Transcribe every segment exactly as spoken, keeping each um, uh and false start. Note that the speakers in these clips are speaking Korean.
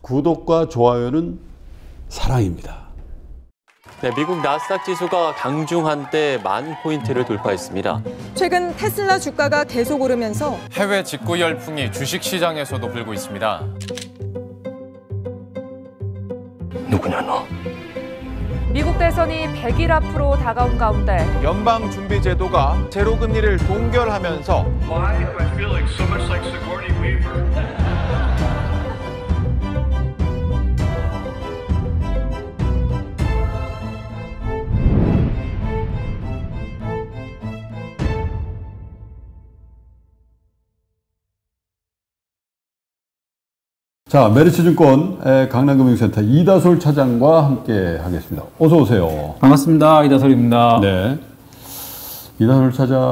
구독과 좋아요는 사랑입니다. 네, 미국 나스닥 지수가 강중한 때 만 포인트를 돌파했습니다. 최근 테슬라 주가가 계속 오르면서 해외 직구 열풍이 주식시장에서도 불고 있습니다. 누구냐 너? 미국 대선이 백 일 앞으로 다가온 가운데 연방준비제도가 제로금리를 동결하면서 Why do I feel like so much like Sigourney Weaver? 자, 메리츠증권 강남금융센터 이다솔 차장과 함께 하겠습니다. 어서 오세요. 반갑습니다. 이다솔입니다. 네. 이다솔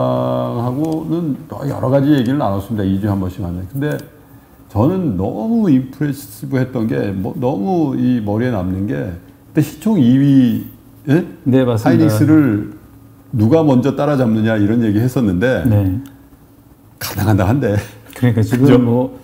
차장하고는 여러 가지 얘기를 나눴습니다. 이 주에 한 번씩 하는. 근데 저는 너무 임프레시브 했던 게 뭐, 너무 이 머리에 남는 게 그때 시총 이 위 예? 네, 맞습니다. 하이닉스를 누가 먼저 따라잡느냐 이런 얘기 했었는데 네. 간당간당한데. 그러니까 지금 그죠? 뭐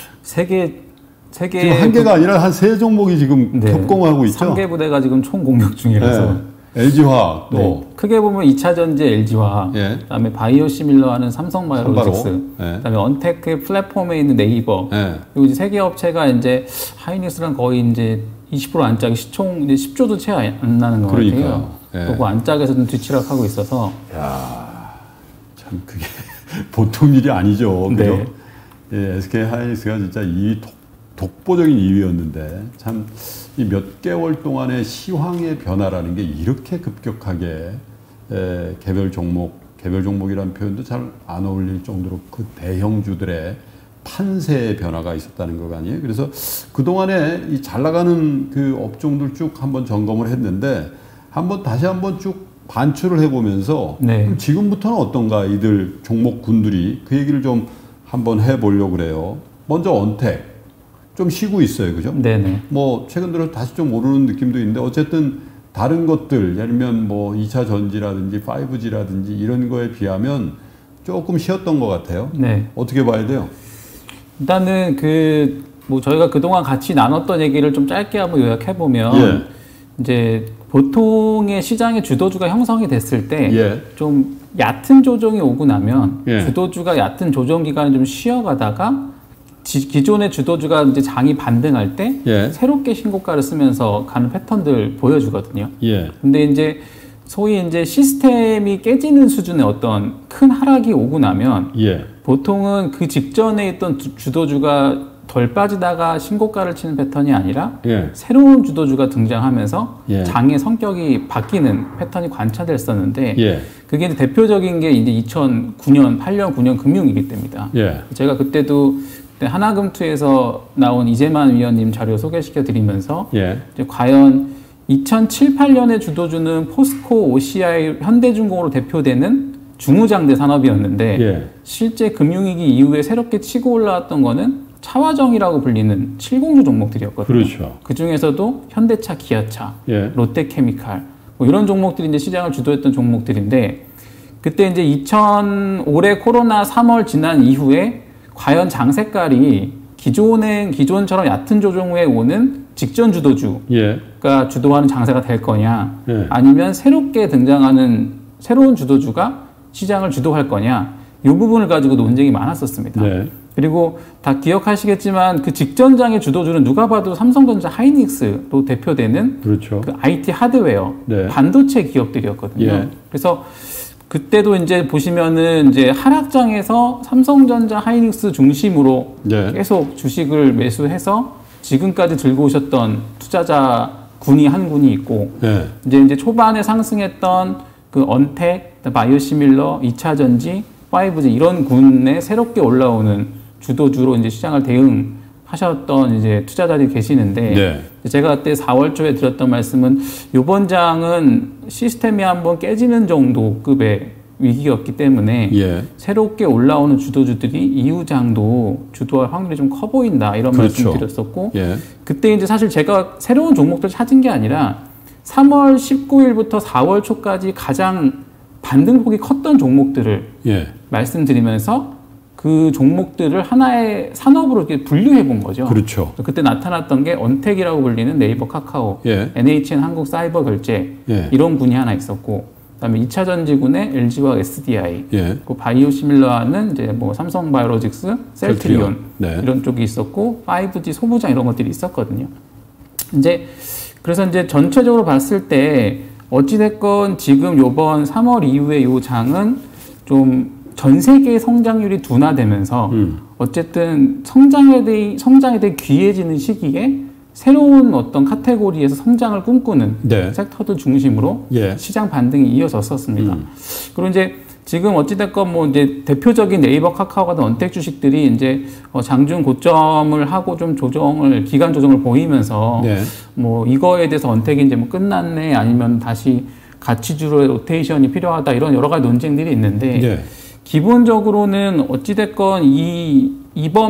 세계 세계 지금 한 개가 아니라 한 세 종목이 지금 네. 협공하고 있죠. 삼 개 부대가 지금 총 공격 중이라서. 네. 엘지화학 또 네. 크게 보면 이 차 전지 엘지화학, 예. 그다음에 바이오시밀러 하는 삼성바이오로직스, 예. 그다음에 언테크 플랫폼에 있는 네이버. 예. 그리고 이제 세 개 업체가 이제 하이닉스랑 거의 이제 이십 퍼센트 안짝이 시총 이제 십 조도 채 안 나는 것 그러니까요. 같아요. 예. 그리고 안짝에서 좀 뒤치락하고 있어서. 야, 참 그게 보통 일이 아니죠. 그죠? 네. 예, 에스케이하이닉스가 진짜 이 위 독, 독보적인 이 위였는데 참 이 몇 개월 동안의 시황의 변화라는 게 이렇게 급격하게 에, 개별 종목, 개별 종목이라는 표현도 잘 안 어울릴 정도로 그 대형주들의 판세의 변화가 있었다는 거 아니에요? 그래서 그동안에 이 잘 나가는 그 업종들 쭉 한번 점검을 했는데 한번 다시 한번 쭉 반출을 해보면서 네. 그럼 지금부터는 어떤가 이들 종목군들이 그 얘기를 좀 한번 해보려고 그래요. 먼저 언택. 좀 쉬고 있어요. 그죠? 네네. 뭐, 최근 들어 다시 좀 오르는 느낌도 있는데, 어쨌든 다른 것들, 예를 들면 뭐 이 차 전지라든지 파이브 지라든지 이런 거에 비하면 조금 쉬었던 것 같아요. 네. 어떻게 봐야 돼요? 일단은 그, 뭐 저희가 그동안 같이 나눴던 얘기를 좀 짧게 한번 요약해보면, 예. 이제 보통의 시장의 주도주가 형성이 됐을 때, 예. 좀 얕은 조정이 오고 나면, 예. 주도주가 얕은 조정 기간을 좀 쉬어가다가, 지, 기존의 주도주가 이제 장이 반등할 때 예. 새롭게 신고가를 쓰면서 가는 패턴들 보여주거든요. 예. 근데 이제 소위 이제 시스템이 깨지는 수준의 어떤 큰 하락이 오고 나면 예. 보통은 그 직전에 있던 주, 주도주가 덜 빠지다가 신고가를 치는 패턴이 아니라 예. 새로운 주도주가 등장하면서 예. 장의 성격이 바뀌는 패턴이 관찰됐었는데 예. 그게 이제 대표적인 게 이제 이천구 년, 팔 년, 구 년 금융위기 때입니다. 예. 제가 그때도 하나금투에서 나온 이재만 위원님 자료 소개시켜 드리면서 예. 이제 과연 이천칠, 팔 년의 주도주는 포스코, 오씨아이, 현대중공으로 대표되는 중후장대 산업이었는데 예. 실제 금융위기 이후에 새롭게 치고 올라왔던 거는 차화정이라고 불리는 칠공주 종목들이었거든요. 그렇죠. 그 중에서도 현대차, 기아차, 예. 롯데케미칼 뭐 이런 종목들이 이제 시장을 주도했던 종목들인데 그때 이제 이천 올해 코로나 삼월 지난 이후에 과연 장 색깔이 기존의, 기존처럼 얕은 조정 후에 오는 직전 주도주가 예. 주도하는 장세가 될 거냐, 예. 아니면 새롭게 등장하는 새로운 주도주가 시장을 주도할 거냐, 이 부분을 가지고 논쟁이 많았었습니다. 네. 그리고 다 기억하시겠지만 그 직전 장의 주도주는 누가 봐도 삼성전자 하이닉스로 대표되는 그렇죠. 그 아이티 하드웨어, 네. 반도체 기업들이었거든요. 예. 그래서 그때도 이제 보시면은 이제 하락장에서 삼성전자 하이닉스 중심으로 네. 계속 주식을 매수해서 지금까지 들고 오셨던 투자자 군이 한 군이 있고 네. 이제 이제 초반에 상승했던 그 언택, 바이오시밀러, 이 차 전지, 파이브 지 이런 군에 새롭게 올라오는 주도주로 이제 시장을 대응하셨던 이제 투자자들이 계시는데 네. 제가 그때 사월 초에 드렸던 말씀은 이번 장은 시스템이 한번 깨지는 정도 급의 위기였기 때문에 예. 새롭게 올라오는 주도주들이 이후 장도 주도할 확률이 좀 커 보인다 이런 그렇죠. 말씀 드렸었고 예. 그때 이제 사실 제가 새로운 종목들 찾은 게 아니라 삼월 십구일부터 사월 초까지 가장 반등폭이 컸던 종목들을 예. 말씀드리면서 그 그 종목들을 하나의 산업으로 이렇게 분류해 본 거죠. 그렇죠. 그때 나타났던 게 언택이라고 불리는 네이버 카카오, 예. 엔에이치엔 한국사이버결제 예. 이런 분이 하나 있었고, 그다음에 이 차 전지군의 엘지와 에스디아이, 예. 그 바이오시밀러는 이제 뭐 삼성바이오로직스, 셀트리온 네. 이런 쪽이 있었고, 파이브지 소부장 이런 것들이 있었거든요. 이제 그래서 이제 전체적으로 봤을 때 어찌됐건 지금 요번 삼월 이후에 요 장은 좀 전 세계의 성장률이 둔화되면서 음. 어쨌든 성장에 대해 성장에 대해 귀해지는 시기에 새로운 어떤 카테고리에서 성장을 꿈꾸는 네. 섹터들 중심으로 예. 시장 반등이 이어졌었습니다. 음. 그리고 이제 지금 어찌됐건 뭐 이제 대표적인 네이버 카카오 같은 언택 주식들이 이제 어 장중 고점을 하고 좀 조정을, 기간 조정을 보이면서 네. 뭐 이거에 대해서 언택이 이제 뭐 끝났네, 아니면 다시 가치주로의 로테이션이 필요하다, 이런 여러 가지 논쟁들이 있는데 네. 기본적으로는 어찌됐건 이 이번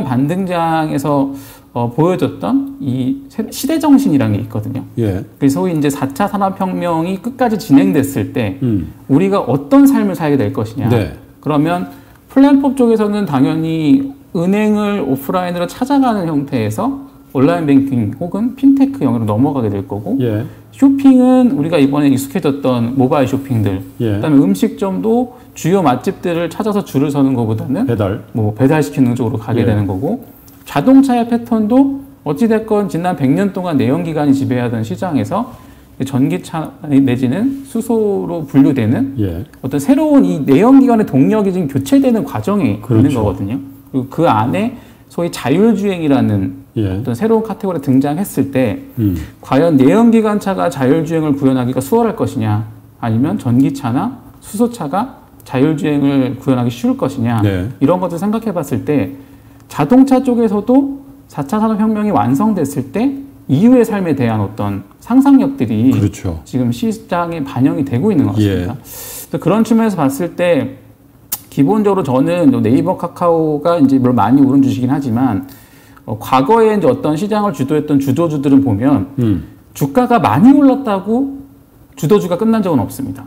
반등장에서 어, 보여줬던 이 시대 정신이라는 게 있거든요. 예. 그래서 소위 이제 사 차 산업혁명이 끝까지 진행됐을 때 음. 우리가 어떤 삶을 살게 될 것이냐. 네. 그러면 플랫폼 쪽에서는 당연히 은행을 오프라인으로 찾아가는 형태에서 온라인 뱅킹 혹은 핀테크 영역으로 넘어가게 될 거고, 예. 쇼핑은 우리가 이번에 익숙해졌던 모바일 쇼핑들, 예. 그다음에 음식점도 주요 맛집들을 찾아서 줄을 서는 것보다는 배달. 뭐 배달시키는 쪽으로 가게 예. 되는 거고, 자동차의 패턴도 어찌됐건 지난 백 년 동안 내연기관이 지배하던 시장에서 전기차 내지는 수소로 분류되는 예. 어떤 새로운 이 내연기관의 동력이 지금 교체되는 과정이 그렇죠. 있는 거거든요. 그리고 그 안에 소위 자율주행이라는 예. 어떤 새로운 카테고리가 등장했을 때 음. 과연 내연기관차가 자율주행을 구현하기가 수월할 것이냐, 아니면 전기차나 수소차가 자율주행을 구현하기 쉬울 것이냐, 네. 이런 것들 생각해 봤을 때 자동차 쪽에서도 사 차 산업혁명이 완성됐을 때 이후의 삶에 대한 어떤 상상력들이 그렇죠. 지금 시장에 반영이 되고 있는 것 같습니다. 예. 그래서 그런 측면에서 봤을 때 기본적으로 저는 네이버 카카오가 이제 물론 많이 오른 주식이긴 하지만 어, 과거에 이제 어떤 시장을 주도했던 주도주들은 보면 음. 주가가 많이 올랐다고 주도주가 끝난 적은 없습니다.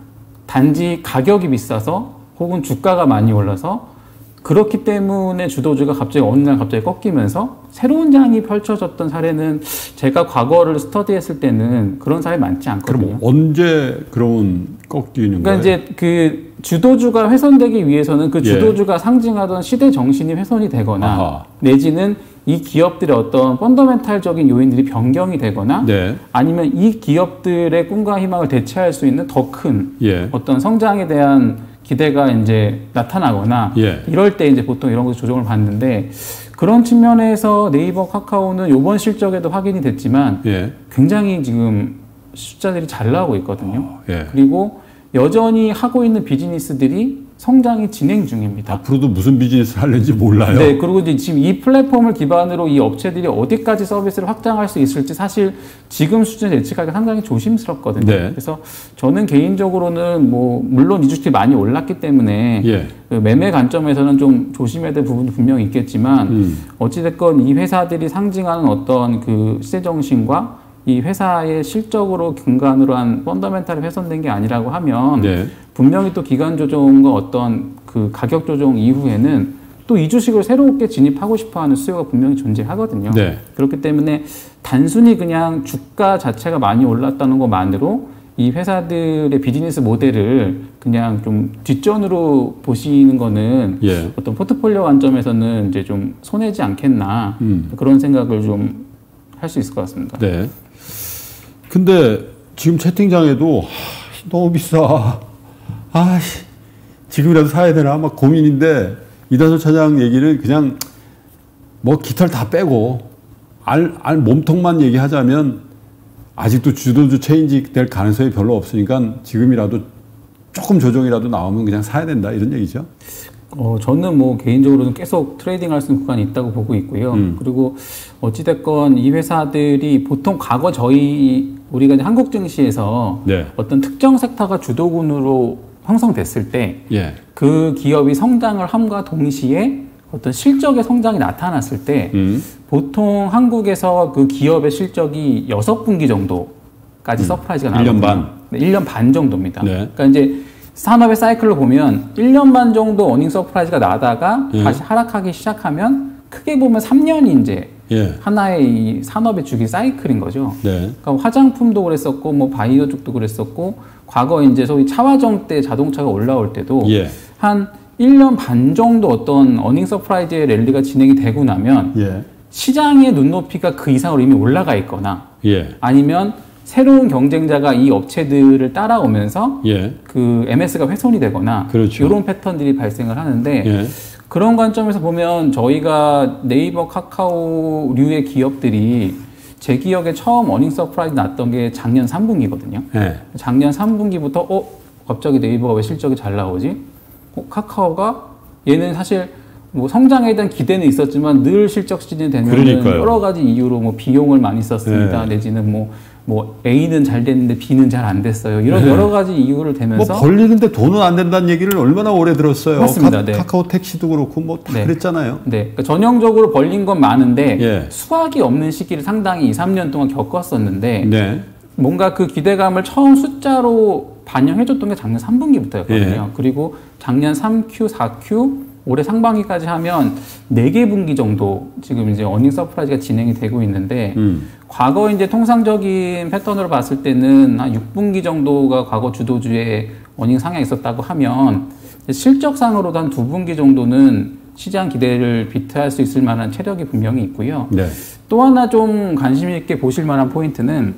단지 가격이 비싸서 혹은 주가가 많이 올라서 그렇기 때문에 주도주가 갑자기 어느 날 갑자기 꺾이면서 새로운 장이 펼쳐졌던 사례는 제가 과거를 스터디했을 때는 그런 사례 많지 않거든요. 그럼 언제 그런 꺾이는 그러니까 거예요? 이제 그 주도주가 훼손되기 위해서는 그 예. 주도주가 상징하던 시대 정신이 훼손이 되거나 아하. 내지는 이 기업들의 어떤 펀더멘탈적인 요인들이 변경이 되거나 네. 아니면 이 기업들의 꿈과 희망을 대체할 수 있는 더 큰 예. 어떤 성장에 대한 기대가 이제 나타나거나 예. 이럴 때 이제 보통 이런 것을 조정을 받는데, 그런 측면에서 네이버 카카오는 이번 실적에도 확인이 됐지만 예. 굉장히 지금 숫자들이 잘 나오고 있거든요. 예. 그리고 여전히 하고 있는 비즈니스들이 성장이 진행 중입니다. 앞으로도 무슨 비즈니스를 하려는지 몰라요. 네, 그리고 이제 지금 이 플랫폼을 기반으로 이 업체들이 어디까지 서비스를 확장할 수 있을지 사실 지금 수준에서 예측하기가 상당히 조심스럽거든요. 네. 그래서 저는 개인적으로는 뭐 물론 이 주식이 많이 올랐기 때문에 예. 그 매매 관점에서는 좀 조심해야 될 부분도 분명히 있겠지만 음. 어찌됐건 이 회사들이 상징하는 어떤 그 시대 정신과 이 회사의 실적으로 근간으로 한 펀더멘탈이 훼손된 게 아니라고 하면 네. 분명히 또 기간 조정과 어떤 그 가격 조정 이후에는 또 이 주식을 새롭게 진입하고 싶어하는 수요가 분명히 존재하거든요. 네. 그렇기 때문에 단순히 그냥 주가 자체가 많이 올랐다는 것만으로 이 회사들의 비즈니스 모델을 그냥 좀 뒷전으로 보시는 거는 예. 어떤 포트폴리오 관점에서는 이제 좀 손해지 않겠나 음. 그런 생각을 좀 할 수 있을 것 같습니다. 네. 근데 지금 채팅창에도 하, 너무 비싸. 아, 지금이라도 사야 되나 막 고민인데 이다솔 차장 얘기는 그냥 뭐 깃털 다 빼고 알, 알 몸통만 얘기하자면 아직도 주도주 체인지 될 가능성이 별로 없으니까 지금이라도 조금 조정이라도 나오면 그냥 사야 된다 이런 얘기죠. 어, 저는 뭐 개인적으로는 계속 트레이딩 할 수 있는 구간이 있다고 보고 있고요. 음. 그리고 어찌됐건 이 회사들이 보통 과거 저희 우리가 이제 한국 증시에서 네. 어떤 특정 섹터가 주도군으로 형성됐을 때 예. 그 기업이 성장을 함과 동시에 어떤 실적의 성장이 나타났을 때 음. 보통 한국에서 그 기업의 실적이 여섯 분기 정도까지 서프라이즈가 일 년 나거든요. 반. 네, 일 년 반 정도입니다. 네. 그러니까 이제 산업의 사이클로 보면 일 년 반 정도 어닝 서프라이즈가 나다가 예. 다시 하락하기 시작하면 크게 보면 삼 년이 이제 예. 하나의 이 산업의 주기 사이클인 거죠. 네. 그러니까 화장품도 그랬었고, 뭐 바이오 쪽도 그랬었고, 과거 이제 소위 차화정 때 자동차가 올라올 때도 예. 한 일 년 반 정도 어떤 어닝 서프라이즈의 랠리가 진행이 되고 나면 예. 시장의 눈높이가 그 이상으로 이미 올라가 있거나 예. 아니면 새로운 경쟁자가 이 업체들을 따라오면서 예. 그 엠에스가 훼손이 되거나 그렇죠. 이런 패턴들이 발생을 하는데 예. 그런 관점에서 보면 저희가 네이버, 카카오류의 기업들이 제 기억에 처음 어닝 서프라이즈 났던 게 작년 삼 분기거든요. 예. 작년 삼 분기부터 어? 갑자기 네이버가 왜 실적이 잘 나오지? 어, 카카오가 얘는 사실 뭐 성장에 대한 기대는 있었지만 늘 실적 시즌이 되면 여러 가지 이유로 뭐 비용을 많이 썼습니다. 네. 내지는 뭐, 뭐 A는 잘 됐는데 B는 잘 안 됐어요. 이런 네. 여러 가지 이유를 대면서 뭐 벌리는데 돈은 안 된다는 얘기를 얼마나 오래 들었어요. 맞습니다. 카, 네. 카카오 택시도 그렇고 뭐 다 네. 그랬잖아요. 네. 그러니까 전형적으로 벌린 건 많은데 예. 수확이 없는 시기를 상당히 이, 삼 년 동안 겪었었는데 네. 뭔가 그 기대감을 처음 숫자로 반영해줬던 게 작년 삼 분기부터였거든요. 예. 그리고 작년 삼 큐, 사 큐, 올해 상반기까지 하면 네 개 분기 정도 지금 이제 어닝 서프라이즈가 진행이 되고 있는데, 음. 과거 이제 통상적인 패턴으로 봤을 때는 한 육 분기 정도가 과거 주도주의 어닝 상향이 있었다고 하면, 실적상으로도 한 두 분기 정도는 시장 기대를 비트할 수 있을 만한 체력이 분명히 있고요. 네. 또 하나 좀 관심 있게 보실 만한 포인트는,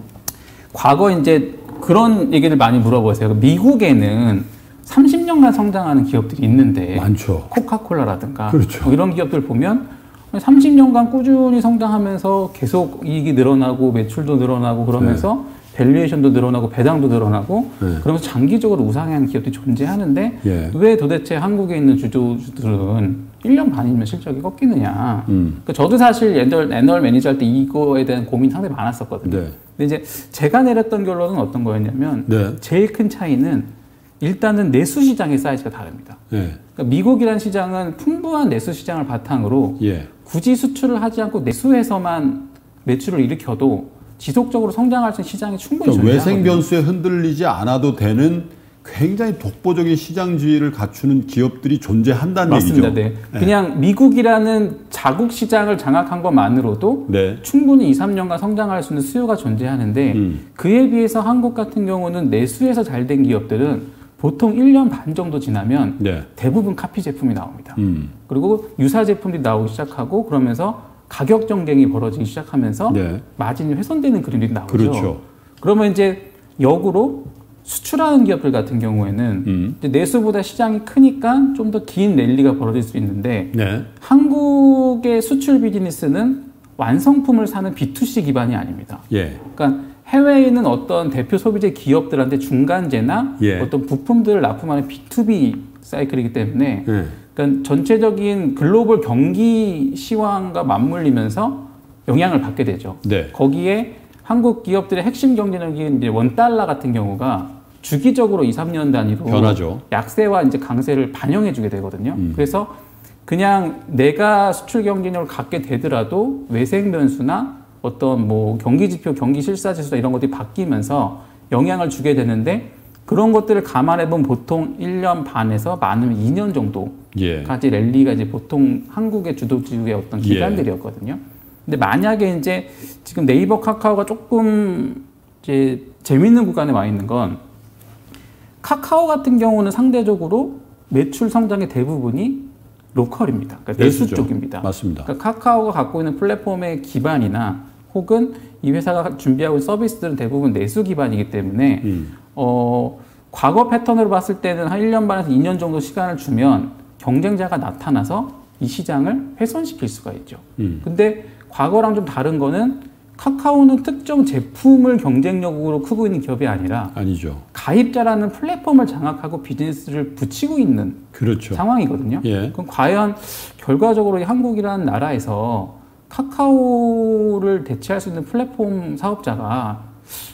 과거 이제 그런 얘기를 많이 물어보세요. 미국에는 삼십 년간 성장하는 기업들이 있는데 많죠. 코카콜라라든가 그렇죠. 뭐 이런 기업들 보면 삼십 년간 꾸준히 성장하면서 계속 이익이 늘어나고 매출도 늘어나고 그러면서 네. 밸류에이션도 늘어나고 배당도 늘어나고 네. 그러면서 장기적으로 우상향하는 기업들이 존재하는데 예. 왜 도대체 한국에 있는 주주들은 일 년 반이면 실적이 꺾이느냐. 음. 그러니까 저도 사실 애널, 애널 매니저 할 때 이거에 대한 고민이 상당히 많았었거든요. 네. 근데 이제 제가 내렸던 결론은 어떤 거였냐면 네. 제일 큰 차이는 일단은 내수 시장의 사이즈가 다릅니다. 네. 그러니까 미국이라는 시장은 풍부한 내수 시장을 바탕으로 예. 굳이 수출을 하지 않고 내수에서만 매출을 일으켜도 지속적으로 성장할 수 있는 시장이 충분히 그러니까 존재하거든요. 외생 변수에 흔들리지 않아도 되는 굉장히 독보적인 시장주의를 갖추는 기업들이 존재한다는 맞습니다. 얘기죠. 네. 네. 그냥 미국이라는 자국 시장을 장악한 것만으로도 네. 충분히 이, 삼 년간 성장할 수 있는 수요가 존재하는데 음. 그에 비해서 한국 같은 경우는 내수에서 잘 된 기업들은 보통 일 년 반 정도 지나면 네. 대부분 카피 제품이 나옵니다. 음. 그리고 유사 제품들이 나오기 시작하고 그러면서 가격 경쟁이 벌어지기 시작하면서 네. 마진이 훼손되는 그림이 나오죠. 그렇죠. 그러면 이제 역으로 수출하는 기업들 같은 경우에는 음. 이제 내수보다 시장이 크니까 좀 더 긴 랠리가 벌어질 수 있는데 네. 한국의 수출 비즈니스는 완성품을 사는 비투씨 기반이 아닙니다. 예. 그러니까 해외에 있는 어떤 대표 소비재 기업들한테 중간재나 예. 어떤 부품들을 납품하는 비투비 사이클이기 때문에 예. 그러니까 전체적인 글로벌 경기 시황과 맞물리면서 영향을 받게 되죠. 네. 거기에 한국 기업들의 핵심 경쟁력인 이제 원달러 같은 경우가 주기적으로 이, 삼 년 단위로 변하죠. 약세와 이제 강세를 반영해 주게 되거든요. 음. 그래서 그냥 내가 수출 경쟁력을 갖게 되더라도 외생 변수나 어떤 뭐 경기 지표, 경기 실사 지수나 이런 것들이 바뀌면서 영향을 주게 되는데 그런 것들을 감안해 보면 보통 일 년 반에서 많으면 이 년 정도까지 예. 랠리가 이제 보통 한국의 주도주의 어떤 기간들이었거든요. 근데 만약에 이제 지금 네이버, 카카오가 조금 이제 재밌는 구간에 와 있는 건 카카오 같은 경우는 상대적으로 매출 성장의 대부분이 로컬입니다. 그러니까 내수 쪽입니다. 맞습니다. 그러니까 카카오가 갖고 있는 플랫폼의 기반이나 혹은 이 회사가 준비하고 있는 서비스들은 대부분 내수 기반이기 때문에 음. 어, 과거 패턴으로 봤을 때는 한 일 년 반에서 이 년 정도 시간을 주면 경쟁자가 나타나서 이 시장을 훼손시킬 수가 있죠. 음. 근데 과거랑 좀 다른 거는 카카오는 특정 제품을 경쟁력으로 크고 있는 기업이 아니라 아니죠. 가입자라는 플랫폼을 장악하고 비즈니스를 붙이고 있는 그렇죠. 상황이거든요. 예. 그럼 과연 결과적으로 이 한국이라는 나라에서 카카오를 대체할 수 있는 플랫폼 사업자가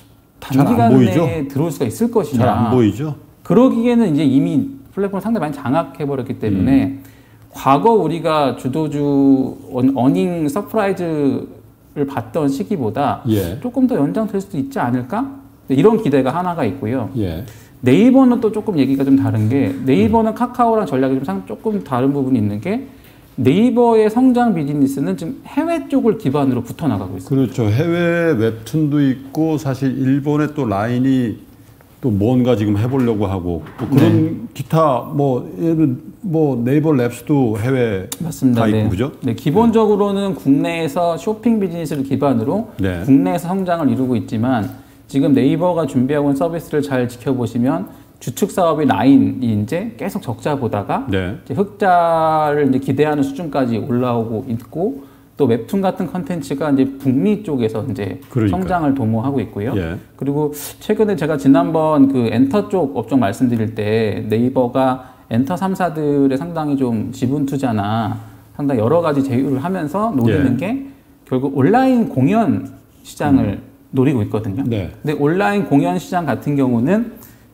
단기간에 들어올 수가 있을 것이냐. 잘 안 보이죠. 그러기에는 이제 이미 플랫폼을 상당히 많이 장악해버렸기 때문에 음. 과거 우리가 주도주 어닝 서프라이즈를 봤던 시기보다 예. 조금 더 연장될 수도 있지 않을까? 이런 기대가 하나가 있고요. 예. 네이버는 또 조금 얘기가 좀 다른 게 네이버는 카카오랑 전략이 좀 상- 조금 다른 부분이 있는 게 네이버의 성장 비즈니스는 지금 해외 쪽을 기반으로 붙어 나가고 있습니다. 그렇죠. 해외 웹툰도 있고 사실 일본의 또 라인이 또 뭔가 지금 해보려고 하고 또 그런 네. 기타 뭐 예를 뭐 네이버 랩스도 해외 맞습니다. 다 있고 네. 그죠? 네, 기본적으로는 국내에서 쇼핑 비즈니스를 기반으로 네. 국내에서 성장을 이루고 있지만 지금 네이버가 준비하고 있는 서비스를 잘 지켜보시면 주축 사업의 라인이 이제 계속 적자 보다가 네. 이제 흑자를 이제 기대하는 수준까지 올라오고 있고 또 웹툰 같은 컨텐츠가 이제 북미 쪽에서 이제 그러니까요. 성장을 도모하고 있고요. 예. 그리고 최근에 제가 지난번 그 엔터 쪽 업종 말씀드릴 때 네이버가 엔터 삼 사들의 상당히 좀 지분 투자나 상당히 여러 가지 제휴를 하면서 노리는 예. 게 결국 온라인 공연 시장을 음. 노리고 있거든요. 네. 근데 온라인 공연 시장 같은 경우는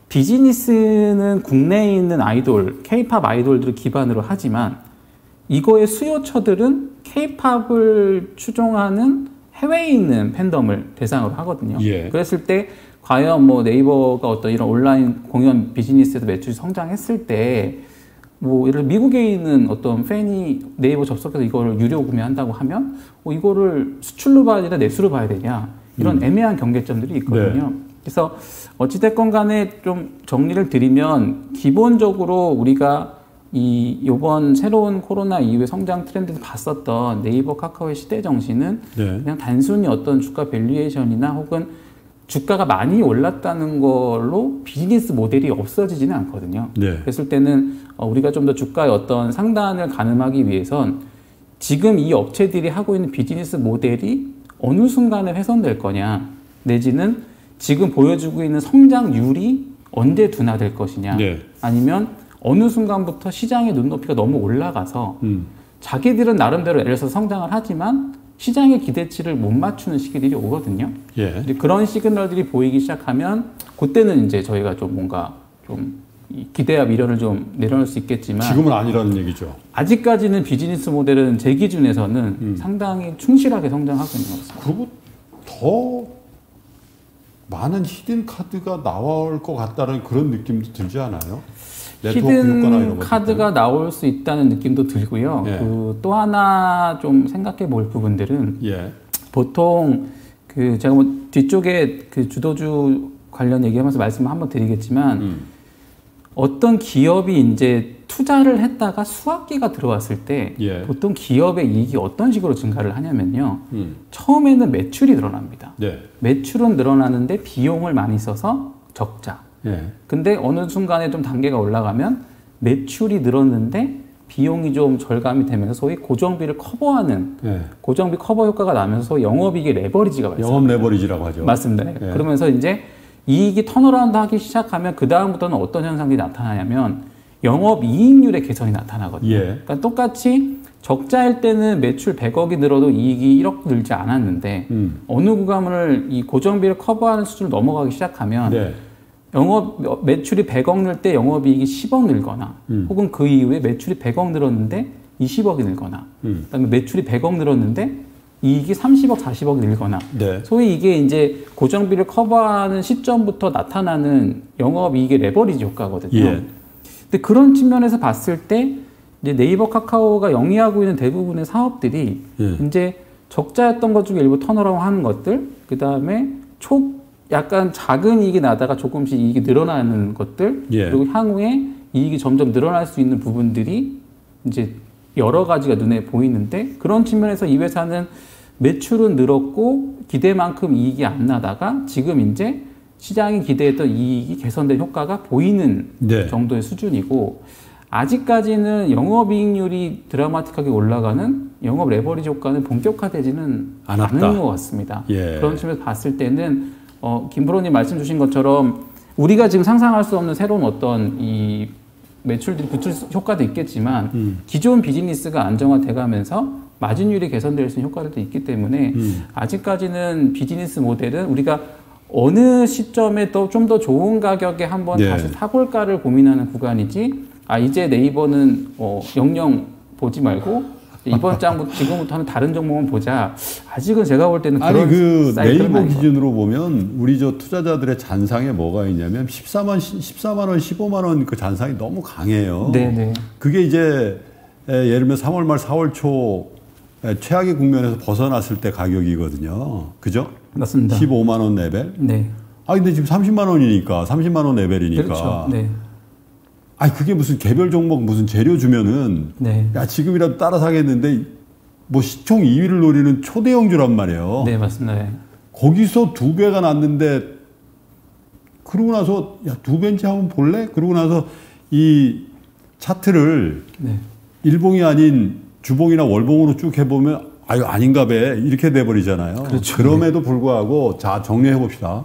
비즈니스는 국내에 있는 아이돌, 케이팝 아이돌들을 기반으로 하지만 이거의 수요처들은 케이팝을 추종하는 해외에 있는 팬덤을 대상으로 하거든요. 예. 그랬을 때 과연 뭐 네이버가 어떤 이런 온라인 공연 비즈니스에서 매출이 성장했을 때 뭐 예를 들어 미국에 있는 어떤 팬이 네이버 접속해서 이거를 유료 구매한다고 하면 뭐 이거를 수출로 봐야 되냐 내수로 봐야 되냐 이런 음. 애매한 경계점들이 있거든요. 네. 그래서 어찌됐건 간에 좀 정리를 드리면 기본적으로 우리가 이 요번 새로운 코로나 이후에 성장 트렌드에서 봤었던 네이버 카카오의 시대 정신은 네. 그냥 단순히 어떤 주가 밸류에이션이나 혹은 주가가 많이 올랐다는 걸로 비즈니스 모델이 없어지지는 않거든요. 네. 그랬을 때는 우리가 좀 더 주가의 어떤 상단을 가늠하기 위해선 지금 이 업체들이 하고 있는 비즈니스 모델이 어느 순간에 훼손될 거냐 내지는 지금 보여주고 있는 성장률이 언제 둔화될 것이냐 네. 아니면 어느 순간부터 시장의 눈높이가 너무 올라가서 음. 자기들은 나름대로 애를 써서 성장을 하지만 시장의 기대치를 못 맞추는 시기들이 오거든요. 예. 이제 그런 시그널들이 보이기 시작하면 그때는 이제 저희가 좀 뭔가 좀 기대와 미련을 좀 내려놓을 수 있겠지만 지금은 아니라는 얘기죠. 아직까지는 비즈니스 모델은 제 기준에서는 음. 상당히 충실하게 성장하고 있는 것 같습니다. 그리고 더 많은 히든 카드가 나올 것 같다는 그런 느낌도 들지 않아요? 히든 카드가 나올 수 있다는 느낌도 들고요. 예. 그 또 하나 좀 생각해 볼 부분들은 예. 보통 그 제가 뭐 뒤쪽에 그 주도주 관련 얘기하면서 말씀을 한번 드리겠지만 음. 어떤 기업이 이제 투자를 했다가 수확기가 들어왔을 때 예. 보통 기업의 이익이 어떤 식으로 증가를 하냐면요. 음. 처음에는 매출이 늘어납니다. 네. 매출은 늘어나는데 비용을 많이 써서 적자. 예. 근데 어느 순간에 좀 단계가 올라가면 매출이 늘었는데 비용이 좀 절감이 되면서 소위 고정비를 커버하는 예. 고정비 커버 효과가 나면서 소위 영업이익의 레버리지가 발생합니다. 영업 레버리지라고 하죠. 맞습니다. 예. 그러면서 이제 이익이 턴어라운드 하기 시작하면 그 다음부터는 어떤 현상들이 나타나냐면 영업이익률의 개선이 나타나거든요. 예. 그러니까 똑같이 적자일 때는 매출 백억이 늘어도 이익이 일억 늘지 않았는데 음. 어느 구간을 이 고정비를 커버하는 수준을 넘어가기 시작하면 네. 영업 매출이 백억 늘 때 영업이익이 십억 늘거나 음. 혹은 그 이후에 매출이 백억 늘었는데 이십억이 늘거나 음. 그다음에 매출이 백억 늘었는데 이익이 삼십억, 사십억 늘거나 네. 소위 이게 이제 고정비를 커버하는 시점부터 나타나는 영업이익의 레버리지 효과거든요. 예. 근데 그런 측면에서 봤을 때 이제 네이버 카카오가 영위하고 있는 대부분의 사업들이 예. 이제 적자였던 것 중에 일부 턴어라운드 하는 것들, 그 다음에 초 약간 작은 이익이 나다가 조금씩 이익이 늘어나는 것들, 예. 그리고 향후에 이익이 점점 늘어날 수 있는 부분들이 이제 여러 가지가 눈에 보이는데 그런 측면에서 이 회사는 매출은 늘었고 기대만큼 이익이 안 나다가 지금 이제 시장이 기대했던 이익이 개선된 효과가 보이는 네. 정도의 수준이고 아직까지는 영업이익률이 드라마틱하게 올라가는 영업 레버리지 효과는 본격화되지는 않았다. 않은 것 같습니다. 예. 그런 측면에서 봤을 때는 어, 김프로님 말씀 주신 것처럼 우리가 지금 상상할 수 없는 새로운 어떤 이 매출들이 붙을 효과도 있겠지만 음. 기존 비즈니스가 안정화돼 가면서 마진율이 개선될 수 있는 효과들도 있기 때문에 음. 아직까지는 비즈니스 모델은 우리가 어느 시점에 또 좀 더 좋은 가격에 한번 네. 다시 사볼까를 고민하는 구간이지 아 이제 네이버는 어, 영영 보지 말고 이번 장부터 지금부터는 다른 종목은 보자. 아직은 제가 볼 때는 그런 아니 그 사이클은 네이버 아닌 것 기준으로 보면 우리 저 투자자들의 잔상에 뭐가 있냐면 십사만 십사만 원, 십오만 원 그 잔상이 너무 강해요. 네네. 그게 이제 에, 예를 들면 삼월 말 사월 초 에, 최악의 국면에서 벗어났을 때 가격이거든요. 그죠? 맞습니다. 십오만 원 레벨. 네. 아 근데 지금 삼십만 원이니까 삼십만 원 레벨이니까. 그렇죠. 네. 아니 그게 무슨 개별 종목 무슨 재료 주면은 네. 야 지금이라도 따라 사겠는데 뭐 시총 이 위를 노리는 초대형주란 말이에요. 네, 맞습니다. 네. 거기서 두 배가 났는데 그러고 나서 야 두 배인지 한번 볼래? 그러고 나서 이 차트를 네. 일봉이 아닌 주봉이나 월봉으로 쭉 해보면 아유 아닌가 봐 이렇게 돼버리잖아요. 그렇죠. 그럼에도 불구하고 자 정리해 봅시다.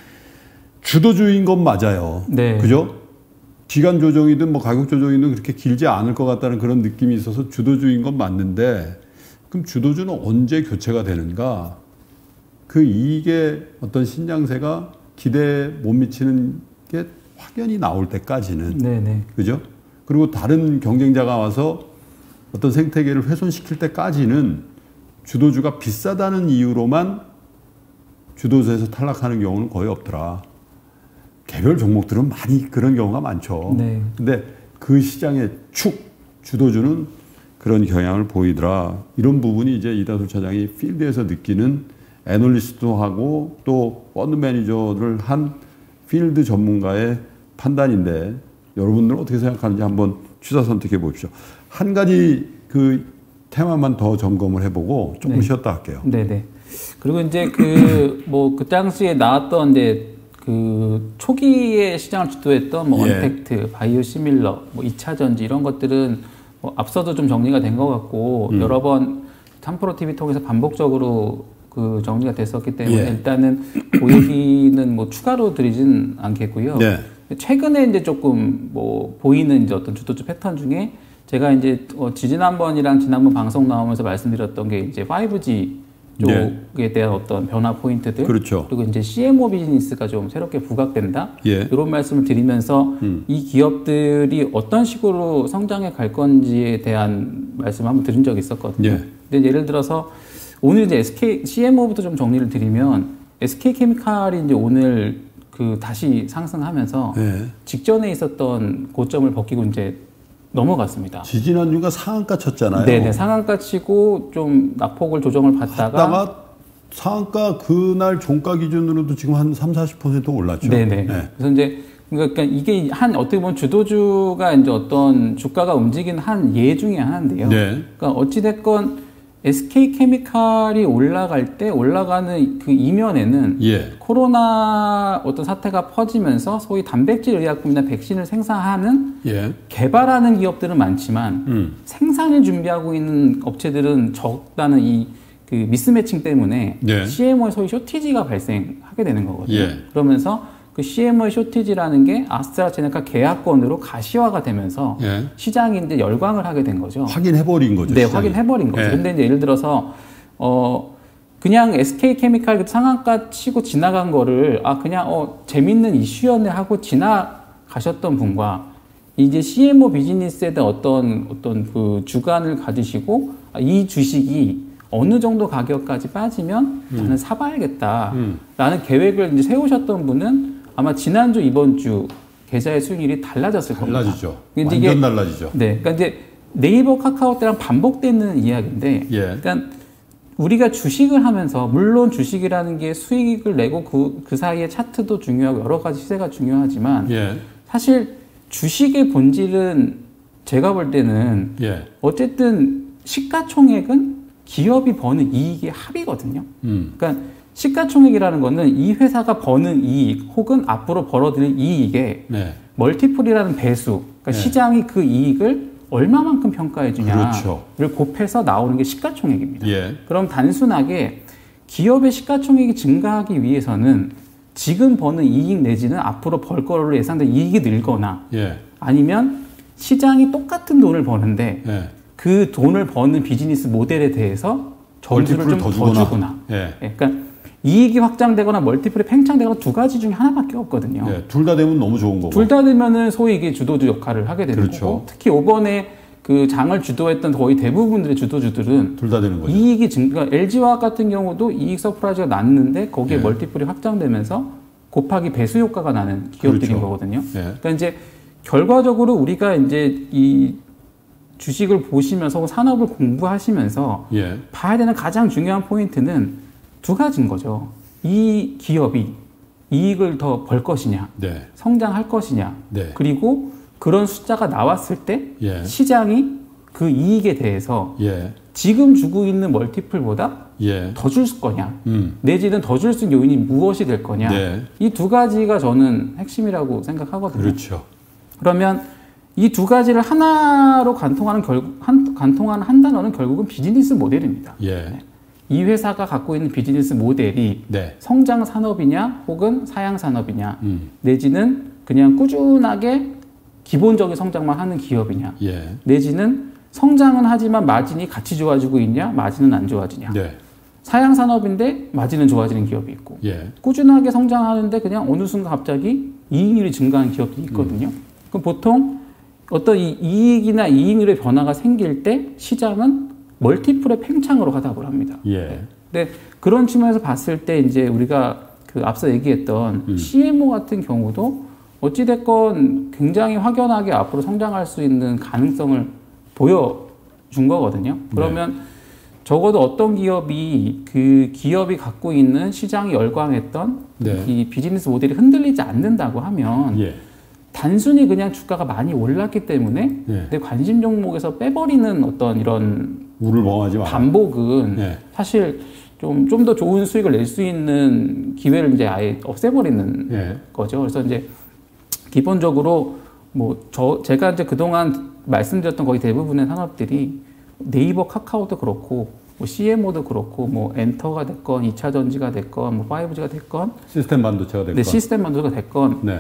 주도주의인 건 맞아요. 네. 그죠? 기간 조정이든 뭐 가격 조정이든 그렇게 길지 않을 것 같다는 그런 느낌이 있어서 주도주의인 건 맞는데 그럼 주도주는 언제 교체가 되는가? 그 이익의 어떤 신장세가 기대에 못 미치는 게 확연히 나올 때까지는. 네네. 그죠? 그리고 다른 경쟁자가 와서 어떤 생태계를 훼손시킬 때까지는 주도주가 비싸다는 이유로만 주도주에서 탈락하는 경우는 거의 없더라. 개별 종목들은 많이 그런 경우가 많죠. 네. 근데 그 시장의 축, 주도주는 그런 경향을 보이더라. 이런 부분이 이제 이다솔 차장이 필드에서 느끼는 애널리스트도 하고 또 펀드 매니저를 한 필드 전문가의 판단인데 여러분들은 어떻게 생각하는지 한번 취사 선택해 보십시오. 한 가지 그 테마만 더 점검을 해보고 조금 네. 쉬었다 할게요. 네네. 그리고 이제 그 뭐 그 당시에 나왔던 이제 그 초기에 시장을 주도했던 뭐 예. 언택트, 바이오시밀러, 뭐 이 차 전지 이런 것들은 뭐 앞서도 좀 정리가 된 것 같고 음. 여러 번 삼프로티비 통해서 반복적으로 그 정리가 됐었기 때문에 예. 일단은 그 얘기는 뭐 추가로 드리진 않겠고요. 네. 최근에 이제 조금 뭐 보이는 이제 어떤 주도주 패턴 중에 제가 이제 어 지지난번이랑 지난번 방송 나오면서 말씀드렸던 게 이제 파이브지 쪽에 네. 대한 어떤 변화 포인트들. 그렇죠. 그리고 이제 씨엠오 비즈니스가 좀 새롭게 부각된다. 예. 이런 말씀을 드리면서 음. 이 기업들이 어떤 식으로 성장해 갈 건지에 대한 말씀을 한번 드린 적이 있었거든요. 예. 근데 예를 들어서 오늘 이제 에스케이, 씨엠오부터 좀 정리를 드리면 에스케이케미칼이 이제 오늘 그 다시 상승하면서 예. 직전에 있었던 고점을 벗기고 이제 넘어갔습니다. 지지난주가 상한가 쳤잖아요. 네네. 상한가 치고 좀 낙폭을 조정을 받다가, 받다가 상한가 그날 종가 기준으로도 지금 한 삼, 사십 퍼센트 올랐죠. 네네. 네. 그래서 이제 그러니까 이게 한 어떻게 보면 주도주가 이제 어떤 주가가 움직이는 한 예 중에 하나인데요. 네. 그러니까 어찌됐건 에스케이케미칼이 올라갈 때 올라가는 그 이면에는 예. 코로나 어떤 사태가 퍼지면서 소위 단백질 의약품이나 백신을 생산하는 예. 개발하는 기업들은 많지만 음. 생산을 준비하고 있는 업체들은 적다는 이 그 미스매칭 때문에 네. 씨엠오의 소위 쇼티지가 발생하게 되는 거거든요. 예. 그러면서 그 씨엠오의 쇼티지라는 게 아스트라제네카 계약권으로 가시화가 되면서 예. 시장이 이제 열광을 하게 된 거죠. 확인해버린 거죠. 네, 시장이. 확인해버린 거죠. 예. 근데 이제 예를 들어서 어 그냥 에스케이케미칼 상한가 치고 지나간 거를 아 그냥 어 재밌는 이슈였네 하고 지나가셨던 분과 이제 씨엠오 비즈니스에 대한 어떤 어떤 그 주관을 가지시고 아, 이 주식이 어느 정도 가격까지 빠지면 음. 나는 사봐야겠다라는 음. 계획을 이제 세우셨던 분은 아마 지난주 이번 주 계좌의 수익률이 달라졌을 겁니다. 달라지죠. 근데 완전 이게- 달라지죠. 네, 그러니까 이제 네이버, 카카오 때랑 반복되는 이야기인데, 예. 그러니까 우리가 주식을 하면서 물론 주식이라는 게 수익을 내고 그, 그 사이에 차트도 중요하고 여러 가지 시세가 중요하지만 예. 사실 주식의 본질은 제가 볼 때는 예. 어쨌든 시가총액은 기업이 버는 이익의 합이거든요. 음. 그러니까 시가총액이라는 거는 이 회사가 버는 이익 혹은 앞으로 벌어들일 이익의 네. 멀티플이라는 배수, 그러니까 네. 시장이 그 이익을 얼마만큼 평가해 주냐를 그렇죠. 곱해서 나오는 게 시가총액입니다. 예. 그럼 단순하게 기업의 시가총액이 증가하기 위해서는 지금 버는 이익 내지는 앞으로 벌 거로 예상된 이익이 늘거나 예. 아니면 시장이 똑같은 돈을 버는데 예. 그 돈을 버는 비즈니스 모델에 대해서 점수를 멀티플을 좀 더 더 주거나. 주거나. 예. 예, 그러니까 이익이 확장되거나 멀티플이 팽창되거나 두 가지 중에 하나밖에 없거든요. 예. 둘 다 되면 너무 좋은 거고. 둘 다 되면은 소위 이게 주도주 역할을 하게 되는 그렇죠. 거고 특히 이번에 그 장을 주도했던 거의 대부분들의 주도주들은 둘 다 되는 거죠. 이익이 증, 그러니까 엘지화학 같은 경우도 이익 서프라이즈가 났는데 거기에 예. 멀티플이 확장되면서 곱하기 배수 효과가 나는 기업들인 그렇죠. 거거든요. 예. 그러니까 이제 결과적으로 우리가 이제 이 주식을 보시면서 혹은 산업을 공부하시면서 예. 봐야 되는 가장 중요한 포인트는 두 가지인 거죠. 이 기업이 이익을 더 벌 것이냐, 네. 성장할 것이냐, 네. 그리고 그런 숫자가 나왔을 때 예. 시장이 그 이익에 대해서 예. 지금 주고 있는 멀티플보다 예. 더 줄 거냐, 음. 내지는 더 줄 수 있는 요인이 무엇이 될 거냐. 네. 이 두 가지가 저는 핵심이라고 생각하거든요. 그렇죠. 그러면 이 두 가지를 하나로 관통하는 결국 한, 관통하는 한 단어는 결국은 비즈니스 모델입니다. 예. 이 회사가 갖고 있는 비즈니스 모델이 네. 성장 산업이냐 혹은 사양 산업이냐 음. 내지는 그냥 꾸준하게 기본적인 성장만 하는 기업이냐 예. 내지는 성장은 하지만 마진이 같이 좋아지고 있냐 마진은 안 좋아지냐 네. 사양 산업인데 마진은 좋아지는 기업이 있고 예. 꾸준하게 성장하는데 그냥 어느 순간 갑자기 이익률이 증가하는 기업도 있거든요. 음. 그럼 보통 어떤 이 이익이나 이익률의 변화가 생길 때 시장은 멀티플의 팽창으로 가닥을 합니다. 예. 근데 그런 측면에서 봤을 때 이제 우리가 그 앞서 얘기했던 음. 씨엠오 같은 경우도 어찌됐건 굉장히 확연하게 앞으로 성장할 수 있는 가능성을 보여준 거거든요. 그러면 네. 적어도 어떤 기업이 그 기업이 갖고 있는 시장이 열광했던 네. 이 비즈니스 모델이 흔들리지 않는다고 하면 예. 단순히 그냥 주가가 많이 올랐기 때문에 예. 내 관심 종목에서 빼버리는 어떤 이런 우를 멍하지 마라. 반복은 예. 사실 좀 좀 더 좋은 수익을 낼 수 있는 기회를 이제 아예 없애버리는 예. 거죠. 그래서 이제 기본적으로 뭐 저 제가 이제 그동안 말씀드렸던 거의 대부분의 산업들이 네이버, 카카오도 그렇고 뭐 씨엠오도 그렇고 뭐 엔터가 됐건 이차 전지가 됐건 뭐 파이브지가 됐건 시스템 반도체가 됐건 네, 시스템 반도체가 됐건 네.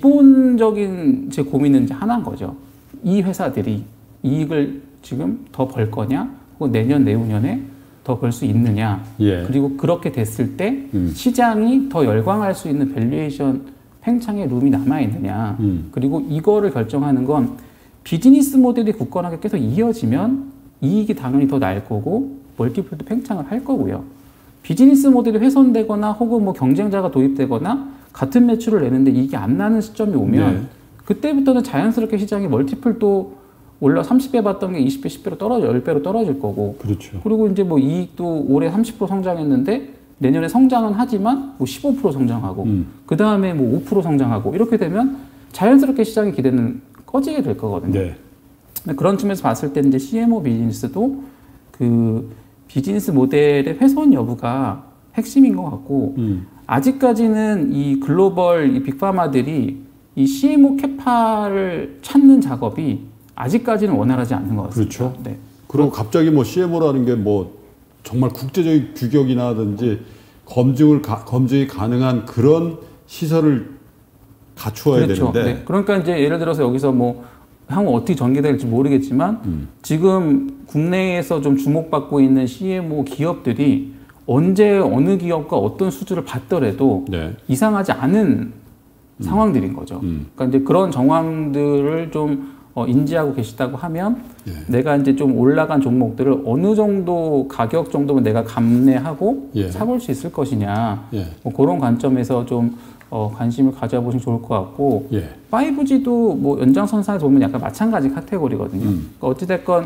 기본적인 제 고민은 이제 하나인 거죠. 이 회사들이 이익을 지금 더 벌 거냐 혹은 내년 내후년에 더 벌 수 있느냐 예. 그리고 그렇게 됐을 때 음. 시장이 더 열광할 수 있는 밸류에이션 팽창의 룸이 남아있느냐 음. 그리고 이거를 결정하는 건 비즈니스 모델이 굳건하게 계속 이어지면 이익이 당연히 더 날 거고 멀티플도 팽창을 할 거고요. 비즈니스 모델이 훼손되거나 혹은 뭐 경쟁자가 도입되거나 같은 매출을 내는데 이익이 안 나는 시점이 오면 네. 그때부터는 자연스럽게 시장이 멀티플도 올라 삼십 배 봤던 게 이십 배, 십 배로 떨어져, 십 배로 떨어질 거고. 그렇죠. 그리고 이제 뭐 이익도 올해 삼십 퍼센트 성장했는데 내년에 성장은 하지만 뭐 십오 퍼센트 성장하고 음. 그 다음에 뭐 오 퍼센트 성장하고 이렇게 되면 자연스럽게 시장의 기대는 꺼지게 될 거거든요. 네. 그런 측면에서 봤을 때 이제 씨엠오 비즈니스도 그 비즈니스 모델의 훼손 여부가 핵심인 것 같고 음. 아직까지는 이 글로벌 이 빅파마들이 이 씨엠오 캐파를 찾는 작업이 아직까지는 원활하지 않는 것 같습니다. 그렇죠. 네. 그리고 갑자기 뭐 씨엠오라는 게 뭐 정말 국제적인 규격이나든지 검증을 가, 검증이 가능한 그런 시설을 갖추어야 그렇죠. 되는데. 네. 그러니까 이제 예를 들어서 여기서 뭐 향후 어떻게 전개될지 모르겠지만 음. 지금 국내에서 좀 주목받고 있는 씨엠오 기업들이 언제 어느 기업과 어떤 수주를 받더라도 네. 이상하지 않은 음. 상황들인 거죠. 음. 그러니까 이제 그런 정황들을 좀 어, 인지하고 계시다고 하면 예. 내가 이제 좀 올라간 종목들을 어느 정도 가격 정도면 내가 감내하고 예. 사볼 수 있을 것이냐 예. 뭐 그런 관점에서 좀 어, 관심을 가져보시면 좋을 것 같고 예. 파이브지도 뭐 연장선상에서 보면 약간 마찬가지 카테고리거든요. 음. 그러니까 어찌됐건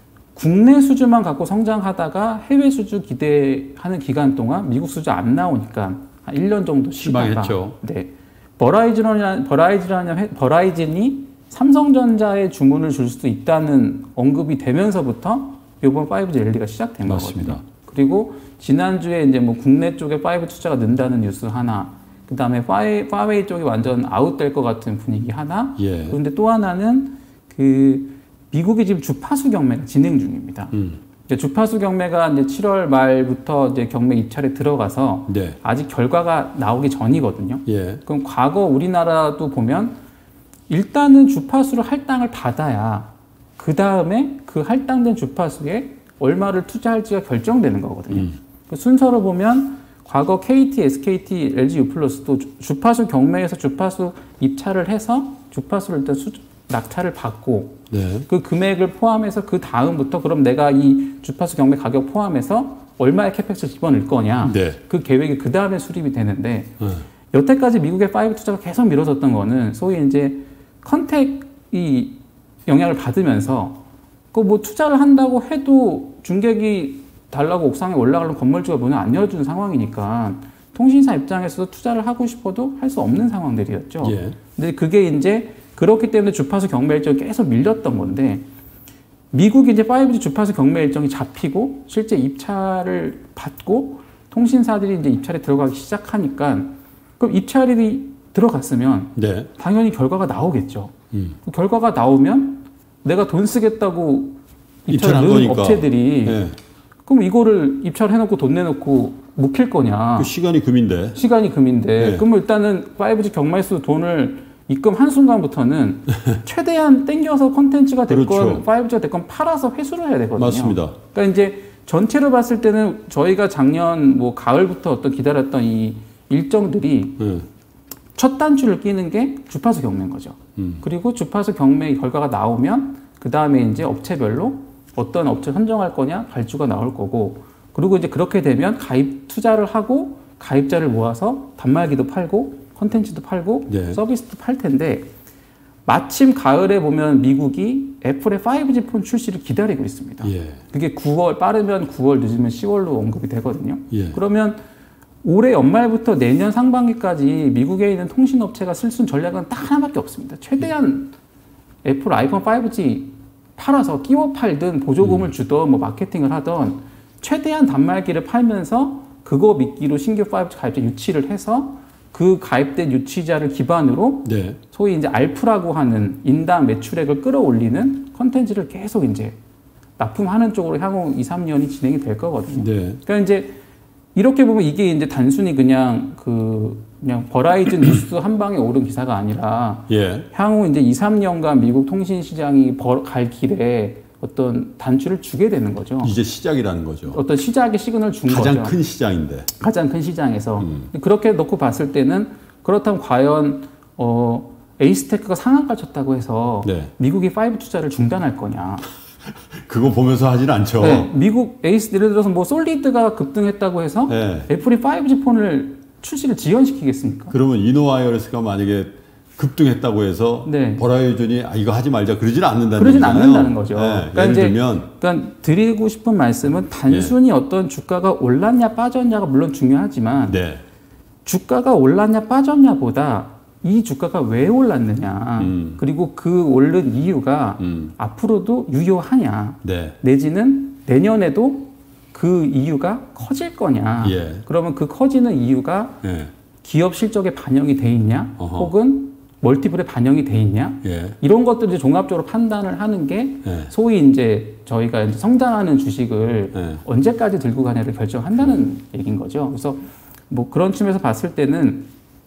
국내 수주만 갖고 성장하다가 해외 수주 기대하는 기간 동안 미국 수주 안 나오니까 한 일 년 정도 쉬다가 네. 버라이즌이라는 버라이즌이라는 버라이즌이 삼성전자에 주문을 줄 수도 있다는 언급이 되면서부터 이번 파이브지 랠리가 시작된 맞습니다. 거거든요. 그리고 지난주에 이제 뭐 국내 쪽에 파이브 투자가 는다는 뉴스 하나, 그 다음에 파이, 파웨이 쪽이 완전 아웃될 것 같은 분위기 하나, 예. 그런데 또 하나는 그 미국이 지금 주파수 경매가 진행 중입니다. 음. 이제 주파수 경매가 이제 칠월 말부터 이제 경매 입찰에 들어가서 네. 아직 결과가 나오기 전이거든요. 예. 그럼 과거 우리나라도 보면 일단은 주파수를 할당을 받아야 그 다음에 그 할당된 주파수에 얼마를 투자할지가 결정되는 거거든요. 음. 그 순서로 보면 과거 케이티, 에스케이티, 엘지 U+도 주파수 경매에서 주파수 입찰을 해서 주파수를 일단 수, 낙찰을 받고 네. 그 금액을 포함해서 그 다음부터 그럼 내가 이 주파수 경매 가격 포함해서 얼마의 캐펙스를 집어넣을 거냐. 네. 그 계획이 그 다음에 수립이 되는데 네. 여태까지 미국의 파이브 투자가 계속 미뤄졌던 거는 소위 이제 컨택이 영향을 받으면서 그 뭐 투자를 한다고 해도 중개기 달라고 옥상에 올라가려면 건물주가 문을 안 열어주는 상황이니까 통신사 입장에서도 투자를 하고 싶어도 할 수 없는 상황들이었죠. 예. 근데 그게 이제 그렇기 때문에 주파수 경매 일정이 계속 밀렸던 건데 미국이 이제 파이브지 주파수 경매 일정이 잡히고 실제 입찰을 받고 통신사들이 이제 입찰에 들어가기 시작하니까 그럼 입찰이 들어갔으면 네. 당연히 결과가 나오겠죠. 음. 그 결과가 나오면 내가 돈 쓰겠다고 입찰을 입찰한 넣은 거니까. 업체들이 네. 그럼 이거를 입찰해놓고 돈 내놓고 묵힐 거냐. 그 시간이 금인데. 시간이 금인데. 네. 그럼 일단은 파이브지 경매수 돈을 입금 한순간부터는 최대한 땡겨서 콘텐츠가 됐건 그렇죠. 파이브지가 됐건 팔아서 회수를 해야 되거든요. 맞습니다. 그러니까 이제 전체로 봤을 때는 저희가 작년 뭐 가을부터 어떤 기다렸던 이 일정들이 네. 첫 단추를 끼는 게 주파수 경매인 거죠. 음. 그리고 주파수 경매 결과가 나오면 그 다음에 이제 업체별로 어떤 업체 선정할 거냐 발주가 나올 거고 그리고 이제 그렇게 되면 가입 투자를 하고 가입자를 모아서 단말기도 팔고 컨텐츠도 팔고 네. 서비스도 팔 텐데 마침 가을에 보면 미국이 애플의 파이브지 폰 출시를 기다리고 있습니다. 예. 그게 구월 빠르면 구월 늦으면 시월로 언급이 되거든요. 예. 그러면 올해 연말부터 내년 상반기까지 미국에 있는 통신업체가 쓸 수 있는 전략은 딱 하나밖에 없습니다. 최대한 애플 아이폰 파이브지 팔아서 끼워 팔든 보조금을 주던 뭐 마케팅을 하던 최대한 단말기를 팔면서 그거 미끼로 신규 파이브지 가입자 유치를 해서 그 가입된 유치자를 기반으로 네. 소위 이제 알프라고 하는 인당 매출액을 끌어올리는 컨텐츠를 계속 이제 납품하는 쪽으로 향후 이, 삼 년이 진행이 될 거거든요. 네. 그러니까 이제 이렇게 보면 이게 이제 단순히 그냥 그 그냥 버라이즌 뉴스 한 방에 오른 기사가 아니라 예. 향후 이제 이, 삼 년간 미국 통신 시장이 갈 길에 어떤 단추를 주게 되는 거죠. 이제 시작이라는 거죠. 어떤 시작의 시그널을 준 가장 거죠. 큰 시장인데. 가장 큰 시장에서. 음. 그렇게 놓고 봤을 때는 그렇다면 과연 어, 에이스테크가 상한가 쳤다고 해서 네. 미국이 파이브 투자를 중단할 거냐. 그거 보면서 하진 않죠. 네, 미국 에이스 예를 들어서 뭐 솔리드가 급등했다고 해서 네. 애플이 파이브지 폰을 출시를 지연시키겠습니까? 그러면 이노와이어리스가 만약에 급등했다고 해서 네. 버라이즌이 아, 이거 하지 말자 그러지는 않는다는 그러진 얘기잖아요. 않는다는 거죠. 네. 그러니까 예를 이제 들면 그러니까 드리고 싶은 말씀은 단순히 어떤 주가가 올랐냐 빠졌냐가 물론 중요하지만 네. 주가가 올랐냐 빠졌냐보다 이 주가가 왜 올랐느냐 음. 그리고 그 오른 이유가 음. 앞으로도 유효하냐 네. 내지는 내년에도 그 이유가 커질 거냐 예. 그러면 그 커지는 이유가 예. 기업 실적에 반영이 돼 있냐 어허. 혹은 멀티플에 반영이 돼 있냐 예. 이런 것들을 이제 종합적으로 판단을 하는 게 예. 소위 이제 저희가 이제 성장하는 주식을 예. 언제까지 들고 가냐를 결정한다는 얘기인 거죠. 그래서 뭐 그런 측면에서 봤을 때는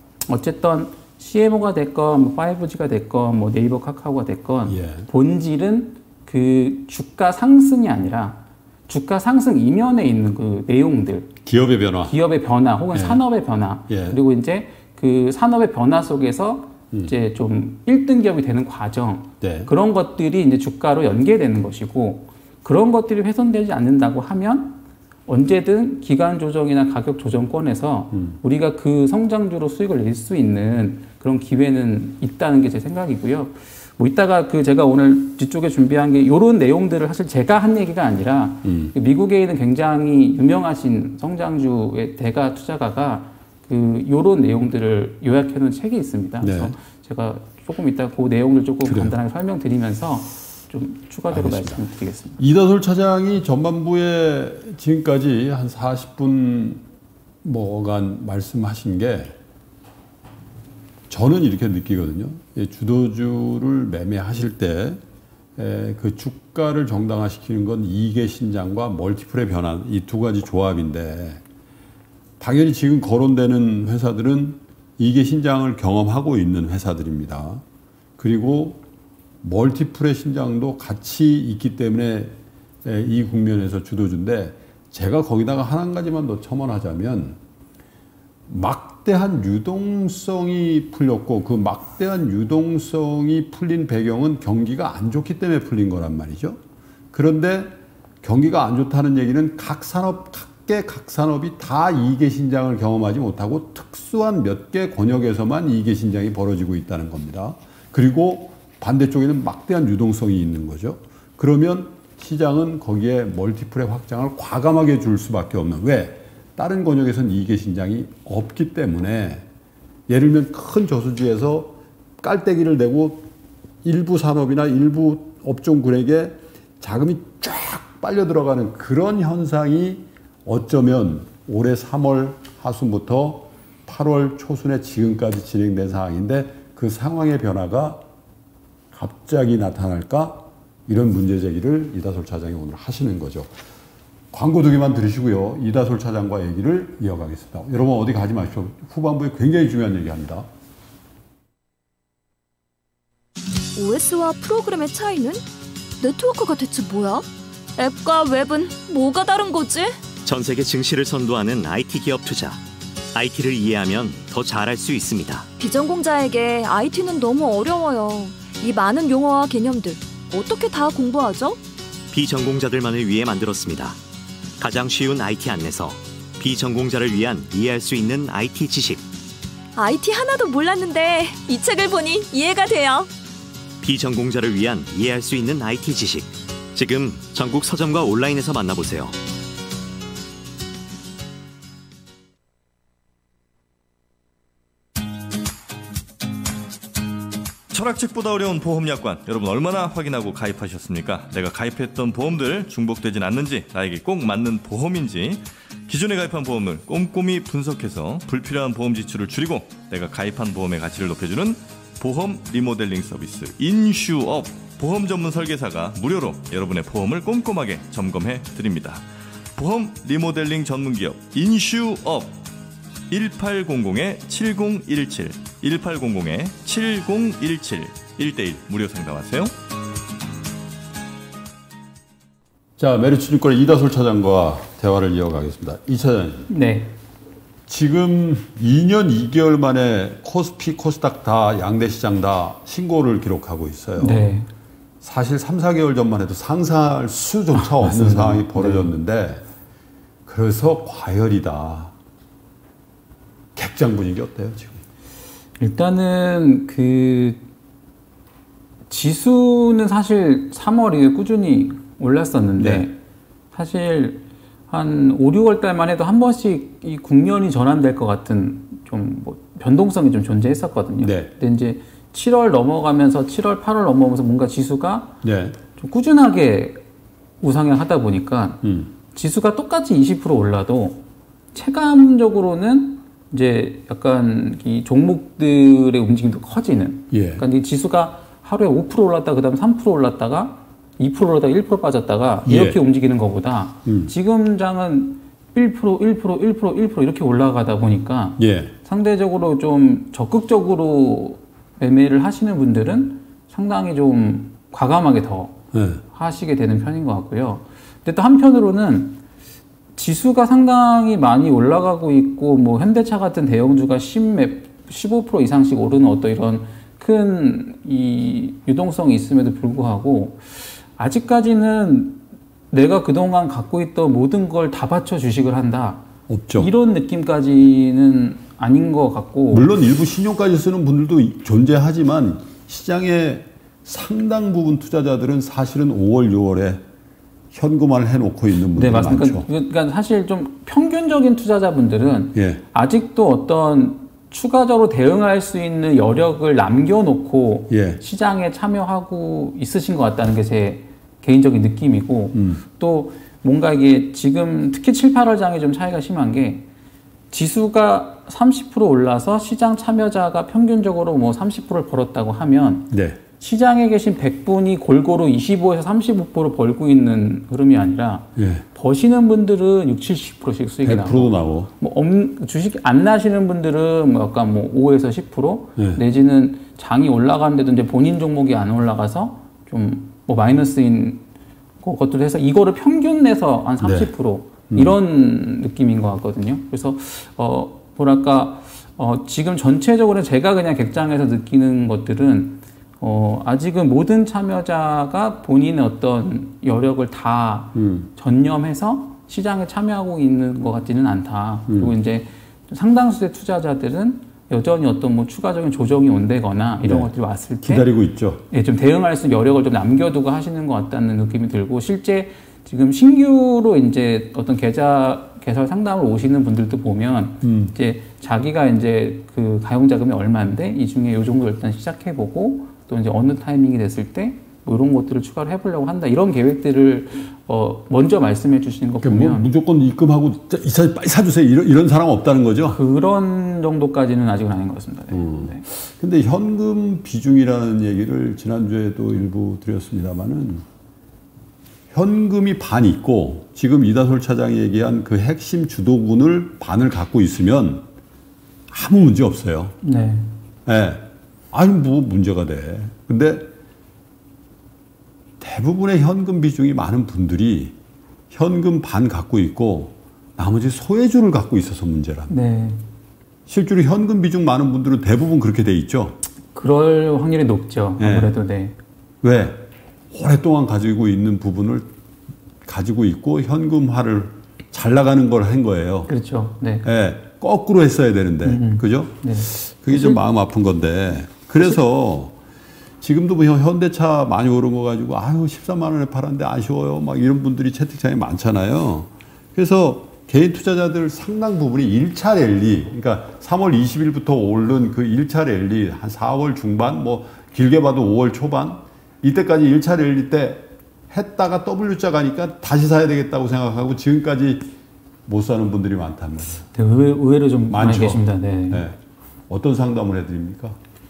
어쨌든 씨엠오가 됐건 뭐 파이브지가 됐건 뭐 네이버 카카오가 됐건 예. 본질은 그 주가 상승이 아니라 주가 상승 이면에 있는 그 내용들 기업의 변화. 기업의 변화 혹은 예. 산업의 변화 예. 그리고 이제 그 산업의 변화 속에서 음. 이제 좀 일 등 기업이 되는 과정 네. 그런 것들이 이제 주가로 연계되는 것이고 그런 것들이 훼손되지 않는다고 하면 언제든 기간 조정이나 가격 조정권에서 음. 우리가 그 성장주로 수익을 낼 수 있는 그런 기회는 있다는 게 제 생각이고요. 뭐 이따가 그 제가 오늘 뒤쪽에 준비한 게 이런 내용들을 사실 제가 한 얘기가 아니라 음. 미국에 있는 굉장히 유명하신 성장주의 대가 투자가가 그 이런 내용들을 요약해 놓은 책이 있습니다. 그래서 네. 제가 조금 이따 그 내용을 조금 그래요. 간단하게 설명드리면서 좀 추가적으로 알겠습니다. 말씀드리겠습니다. 이다솔 차장이 전반부에 지금까지 한 사십 분 뭐간 말씀하신 게 저는 이렇게 느끼거든요. 주도주를 매매하실 때 그 주가를 정당화시키는 건 이익의 신장과 멀티플의 변환 이 두 가지 조합인데 당연히 지금 거론되는 회사들은 이익의 신장을 경험하고 있는 회사들입니다. 그리고 멀티플의 신장도 같이 있기 때문에 이 국면에서 주도주인데 제가 거기다가 한 가지만 더 첨언하자면 막 막대한 유동성이 풀렸고 그 막대한 유동성이 풀린 배경은 경기가 안 좋기 때문에 풀린 거란 말이죠. 그런데 경기가 안 좋다는 얘기는 각 산업, 각계 각 산업이 다 이익의 신장을 경험하지 못하고 특수한 몇 개 권역에서만 이익의 신장이 벌어지고 있다는 겁니다. 그리고 반대쪽에는 막대한 유동성이 있는 거죠. 그러면 시장은 거기에 멀티플의 확장을 과감하게 줄 수밖에 없는. 왜? 다른 권역에서는 이익의 신장이 없기 때문에 예를 들면 큰 저수지에서 깔때기를 내고 일부 산업이나 일부 업종군에게 자금이 쫙 빨려 들어가는 그런 현상이 어쩌면 올해 삼월 하순부터 팔월 초순에 지금까지 진행된 상황인데 그 상황의 변화가 갑자기 나타날까? 이런 문제 제기를 이다솔 차장이 오늘 하시는 거죠. 광고 두 개만 들으시고요. 이다솔 차장과 얘기를 이어가겠습니다. 여러분 어디 가지 마십시오. 후반부에 굉장히 중요한 얘기합니다. 오에스와 프로그램의 차이는? 네트워크가 대체 뭐야? 앱과 웹은 뭐가 다른 거지? 전 세계 증시를 선도하는 아이티 기업 투자. 아이티를 이해하면 더 잘할 수 있습니다. 비전공자에게 아이티는 너무 어려워요. 이 많은 용어와 개념들 어떻게 다 공부하죠? 비전공자들만을 위해 만들었습니다. 가장 쉬운 아이티 안내서, 비전공자를 위한 이해할 수 있는 아이티 지식. 아이티 하나도 몰랐는데 이 책을 보니 이해가 돼요. 비전공자를 위한 이해할 수 있는 아이티 지식. 지금 전국 서점과 온라인에서 만나보세요. 철학책보다 어려운 보험약관, 여러분 얼마나 확인하고 가입하셨습니까? 내가 가입했던 보험들 중복되진 않는지, 나에게 꼭 맞는 보험인지 기존에 가입한 보험을 꼼꼼히 분석해서 불필요한 보험 지출을 줄이고 내가 가입한 보험의 가치를 높여주는 보험 리모델링 서비스 인슈업. 보험 전문 설계사가 무료로 여러분의 보험을 꼼꼼하게 점검해 드립니다. 보험 리모델링 전문기업 인슈업. 일팔공공 칠공일칠 일팔공공 칠공일칠 일 대일 무료 상담하세요. 자, 메리츠증권의 이다솔 차장과 대화를 이어가겠습니다. 이 차장님. 네. 지금 이 년 이 개월 만에 코스피, 코스닥 다 양대 시장 다 신고를 기록하고 있어요. 네. 사실 삼, 사 개월 전만 해도 상상할 수조차 없는 상황이 벌어졌는데 네. 그래서 과열이다. 객장 분위기 어때요, 지금? 일단은 그 지수는 사실 삼월에 꾸준히 올랐었는데 네. 사실 한 오, 유월 달만 해도 한 번씩 이 국면이 전환될 것 같은 좀 뭐 변동성이 좀 존재했었거든요. 네. 근데 이제 칠월 넘어가면서 칠월, 팔월 넘어가면서 뭔가 지수가 네. 좀 꾸준하게 우상향 하다 보니까 음. 지수가 똑같이 이십 퍼센트 올라도 체감적으로는 이제 약간 이 종목들의 움직임도 커지는. 예. 그러니까 이 지수가 하루에 오 퍼센트 올랐다, 그 다음 삼 퍼센트 올랐다가 이 퍼센트 올랐다가 일 퍼센트 빠졌다가 예. 이렇게 움직이는 것보다 음. 지금 장은 일 퍼센트, 일 퍼센트, 일 퍼센트, 일 퍼센트 이렇게 올라가다 보니까 예. 상대적으로 좀 적극적으로 매매를 하시는 분들은 상당히 좀 과감하게 더 예. 하시게 되는 편인 것 같고요. 근데 또 한편으로는 지수가 상당히 많이 올라가고 있고, 뭐, 현대차 같은 대형주가 십오 퍼센트 이상씩 오르는 어떤 이런 큰 이 유동성이 있음에도 불구하고, 아직까지는 내가 그동안 갖고 있던 모든 걸 다 바쳐 주식을 한다. 없죠. 이런 느낌까지는 아닌 것 같고. 물론 일부 신용까지 쓰는 분들도 존재하지만, 시장의 상당 부분 투자자들은 사실은 오월, 유월에 현금화를 해놓고 있는 분들이 네, 맞습니다. 많죠. 그러니까, 그러니까 사실 좀 평균적인 투자자분들은 예. 아직도 어떤 추가적으로 대응할 수 있는 여력을 남겨놓고 예. 시장에 참여하고 있으신 것 같다는 게 제 개인적인 느낌이고 음. 또 뭔가 이게 지금 특히 칠, 팔월 장이 좀 차이가 심한 게 지수가 삼십 퍼센트 올라서 시장 참여자가 평균적으로 뭐 삼십 퍼센트를 벌었다고 하면 네. 시장에 계신 백 분이 골고루 이십오에서 삼십오 퍼센트 벌고 있는 흐름이 아니라 예. 버시는 분들은 육십, 칠십 퍼센트씩 수익이 나고, 백 퍼센트 나고 뭐 엄, 주식 안 나시는 분들은 뭐 약간 뭐 오에서 십 퍼센트 예. 내지는 장이 올라가는데도 이제 본인 종목이 안 올라가서 좀 뭐 마이너스인 것들을 해서 이거를 평균 내서 한 삼십 퍼센트 네. 음. 이런 느낌인 것 같거든요. 그래서 어 뭐랄까 어, 지금 전체적으로 제가 그냥 객장에서 느끼는 것들은 어, 아직은 모든 참여자가 본인의 어떤 여력을 다 음. 전념해서 시장에 참여하고 있는 것 같지는 않다. 음. 그리고 이제 상당수의 투자자들은 여전히 어떤 뭐 추가적인 조정이 온다거나 이런 네. 것들이 왔을 때 기다리고 있죠. 예, 좀 대응할 수 있는 여력을 좀 남겨두고 하시는 것 같다는 느낌이 들고, 실제 지금 신규로 이제 어떤 계좌 개설 상담을 오시는 분들도 보면 음. 이제 자기가 이제 그 가용 자금이 얼마인데 이 중에 요 정도 일단 시작해보고 또 이제 어느 타이밍이 됐을 때 뭐 이런 것들을 추가로 해보려고 한다, 이런 계획들을 어 먼저 말씀해 주시는 거 그러니까 보면 뭐 무조건 입금하고 이 차 빨리 사주세요 이런 이런 사람 없다는 거죠? 그런 정도까지는 아직은 아닌 것 같습니다. 네. 음. 네. 근데 현금 비중이라는 얘기를 지난주에도 일부 드렸습니다만은 현금이 반 있고 지금 이다솔 차장이 얘기한 그 핵심 주도군을 반을 갖고 있으면 아무 문제 없어요. 네. 네. 아니 뭐 문제가 돼. 근데 대부분의 현금 비중이 많은 분들이 현금 반 갖고 있고 나머지 소외주를 갖고 있어서 문제랍니다. 네. 실제로 현금 비중 많은 분들은 대부분 그렇게 돼 있죠. 그럴 확률이 높죠. 아무래도. 네. 네. 왜? 오랫동안 가지고 있는 부분을 가지고 있고 현금화를 잘 나가는 걸 한 거예요. 그렇죠. 네. 네. 거꾸로 했어야 되는데, 음음. 그죠? 네. 그게 좀 마음 아픈 건데. 그래서 지금도 뭐 현대차 많이 오른 거 가지고 아유 십삼만 원에 팔았는데 아쉬워요. 막 이런 분들이 채팅창에 많잖아요. 그래서 개인 투자자들 상당 부분이 일 차 랠리, 그러니까 삼월 이십일부터 오른 그 일 차 랠리 한 사월 중반, 뭐 길게 봐도 오월 초반 이때까지 일 차 랠리 때 했다가 W자 가니까 다시 사야 되겠다고 생각하고 지금까지 못 사는 분들이 많단 말이에요. 네, 의외, 의외로 좀 많죠. 많이 계십니다. 네. 네. 어떤 상담을 해드립니까?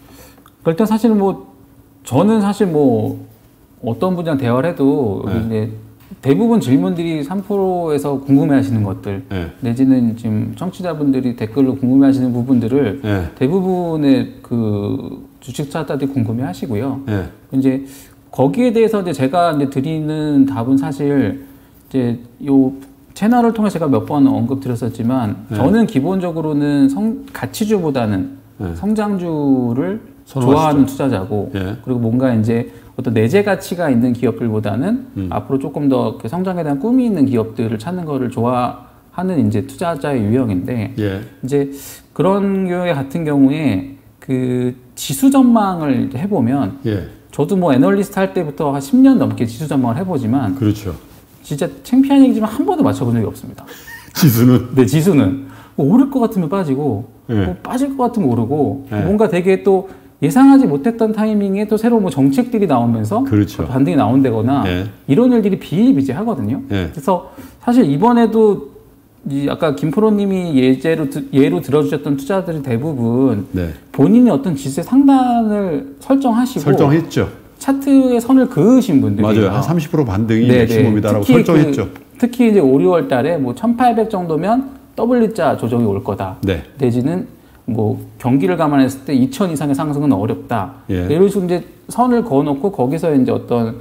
일단 사실은 뭐 저는 사실 뭐 어떤 분이랑 대화를 해도 네. 이제 대부분 질문들이 삼 프로에서 궁금해하시는 것들, 네. 내지는 지금 청취자분들이 댓글로 궁금해하시는 부분들을 네. 대부분의 그 주식 투자자들이 궁금해하시고요. 네. 이제 거기에 대해서 이제 제가 이제 드리는 답은 사실 이제 요 채널을 통해 제가 몇 번 언급드렸었지만 네. 저는 기본적으로는 성, 가치주보다는 네. 성장주를 좋아하는 투자자고 예. 그리고 뭔가 이제 어떤 내재 가치가 있는 기업들보다는 음. 앞으로 조금 더 그 성장에 대한 꿈이 있는 기업들을 찾는 거를 좋아하는 이제 투자자의 유형인데 예. 이제 그런 경우에 같은 경우에 그 지수 전망을 해보면 예. 저도 뭐 애널리스트 할 때부터 한 십 년 넘게 지수 전망을 해보지만 그렇죠. 진짜 창피한 얘기지만 한 번도 맞춰본 적이 없습니다. 지수는? 네, 지수는 뭐 오를 것 같으면 빠지고 예. 뭐 빠질 것 같으면 오르고 예. 뭔가 되게 또 예상하지 못했던 타이밍에 또 새로운 뭐 정책들이 나오면서 그렇죠. 반등이 나온다거나 예. 이런 일들이 비일비재하거든요. 예. 그래서 사실 이번에도 이 아까 김프로님이 예제로 예로 들어주셨던 투자들이 대부분 네. 본인이 어떤 지수의 상단을 설정하시고 설정했죠. 차트의 선을 그으신 분들이에요. 맞아요. 한 삼십 퍼센트 반등이 네네. 맥시멈이다라고 설정했죠. 그, 특히 이제 오, 유월 달에 뭐 천팔백 정도면 W자 조정이 올 거다. 네. 내지는 뭐 경기를 감안했을 때 이천 이상의 상승은 어렵다. 예. 이런 식으로 이제 선을 그어놓고 거기서 이제 어떤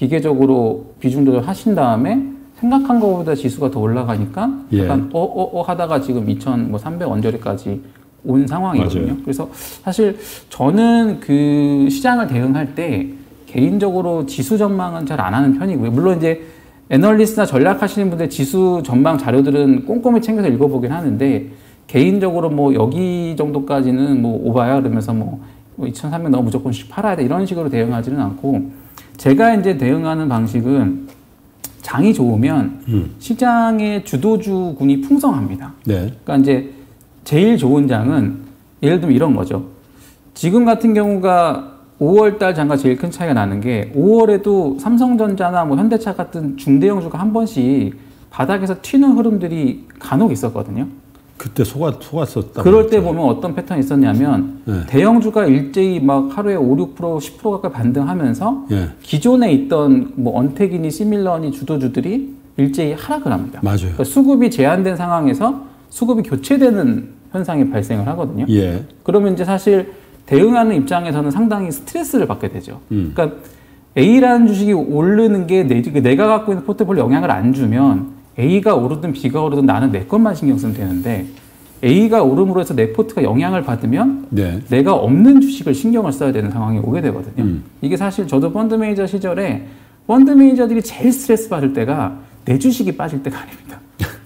기계적으로 비중 조절 하신 다음에 생각한 것보다 지수가 더 올라가니까 예. 약간 어어어 하다가 지금 이천삼백 언저리까지 온 상황이거든요. 맞아요. 그래서 사실 저는 그 시장을 대응할 때 개인적으로 지수 전망은 잘 안 하는 편이고요. 물론 이제 애널리스트나 전략하시는 분들 지수 전망 자료들은 꼼꼼히 챙겨서 읽어보긴 하는데 개인적으로 뭐 여기 정도까지는 뭐 오바야 그러면서 뭐 이천삼백 넣어 무조건씩 팔아야 돼 이런 식으로 대응하지는 않고 제가 이제 대응하는 방식은 장이 좋으면 음. 시장의 주도주군이 풍성합니다. 네. 그러니까 이제 제일 좋은 장은 예를 들면 이런 거죠. 지금 같은 경우가 오월 달 장과 제일 큰 차이가 나는 게 오월에도 삼성전자나 뭐 현대차 같은 중대형주가 한 번씩 바닥에서 튀는 흐름들이 간혹 있었거든요. 그때 속았, 속았었다. 그럴 때 보면 어떤 패턴이 있었냐면 네. 대형주가 일제히 막 하루에 오, 육 퍼센트, 십 퍼센트 가까이 반등하면서 네. 기존에 있던 뭐 언택이니 시밀러니 주도주들이 일제히 하락을 합니다. 맞아요. 그러니까 수급이 제한된 상황에서 수급이 교체되는 현상이 발생을 하거든요. 예. 그러면 이제 사실 대응하는 입장에서는 상당히 스트레스를 받게 되죠. 음. 그러니까 A라는 주식이 오르는 게 내, 내가 갖고 있는 포트폴리오 영향을 안 주면 A가 오르든 B가 오르든 나는 내 것만 신경 쓰면 되는데 A가 오름으로 해서 내 포트가 영향을 받으면 네. 내가 없는 주식을 신경을 써야 되는 상황이 오게 되거든요. 음. 이게 사실 저도 펀드 매니저 시절에 펀드 매니저들이 제일 스트레스 받을 때가 내 주식이 빠질 때가 아닙니다.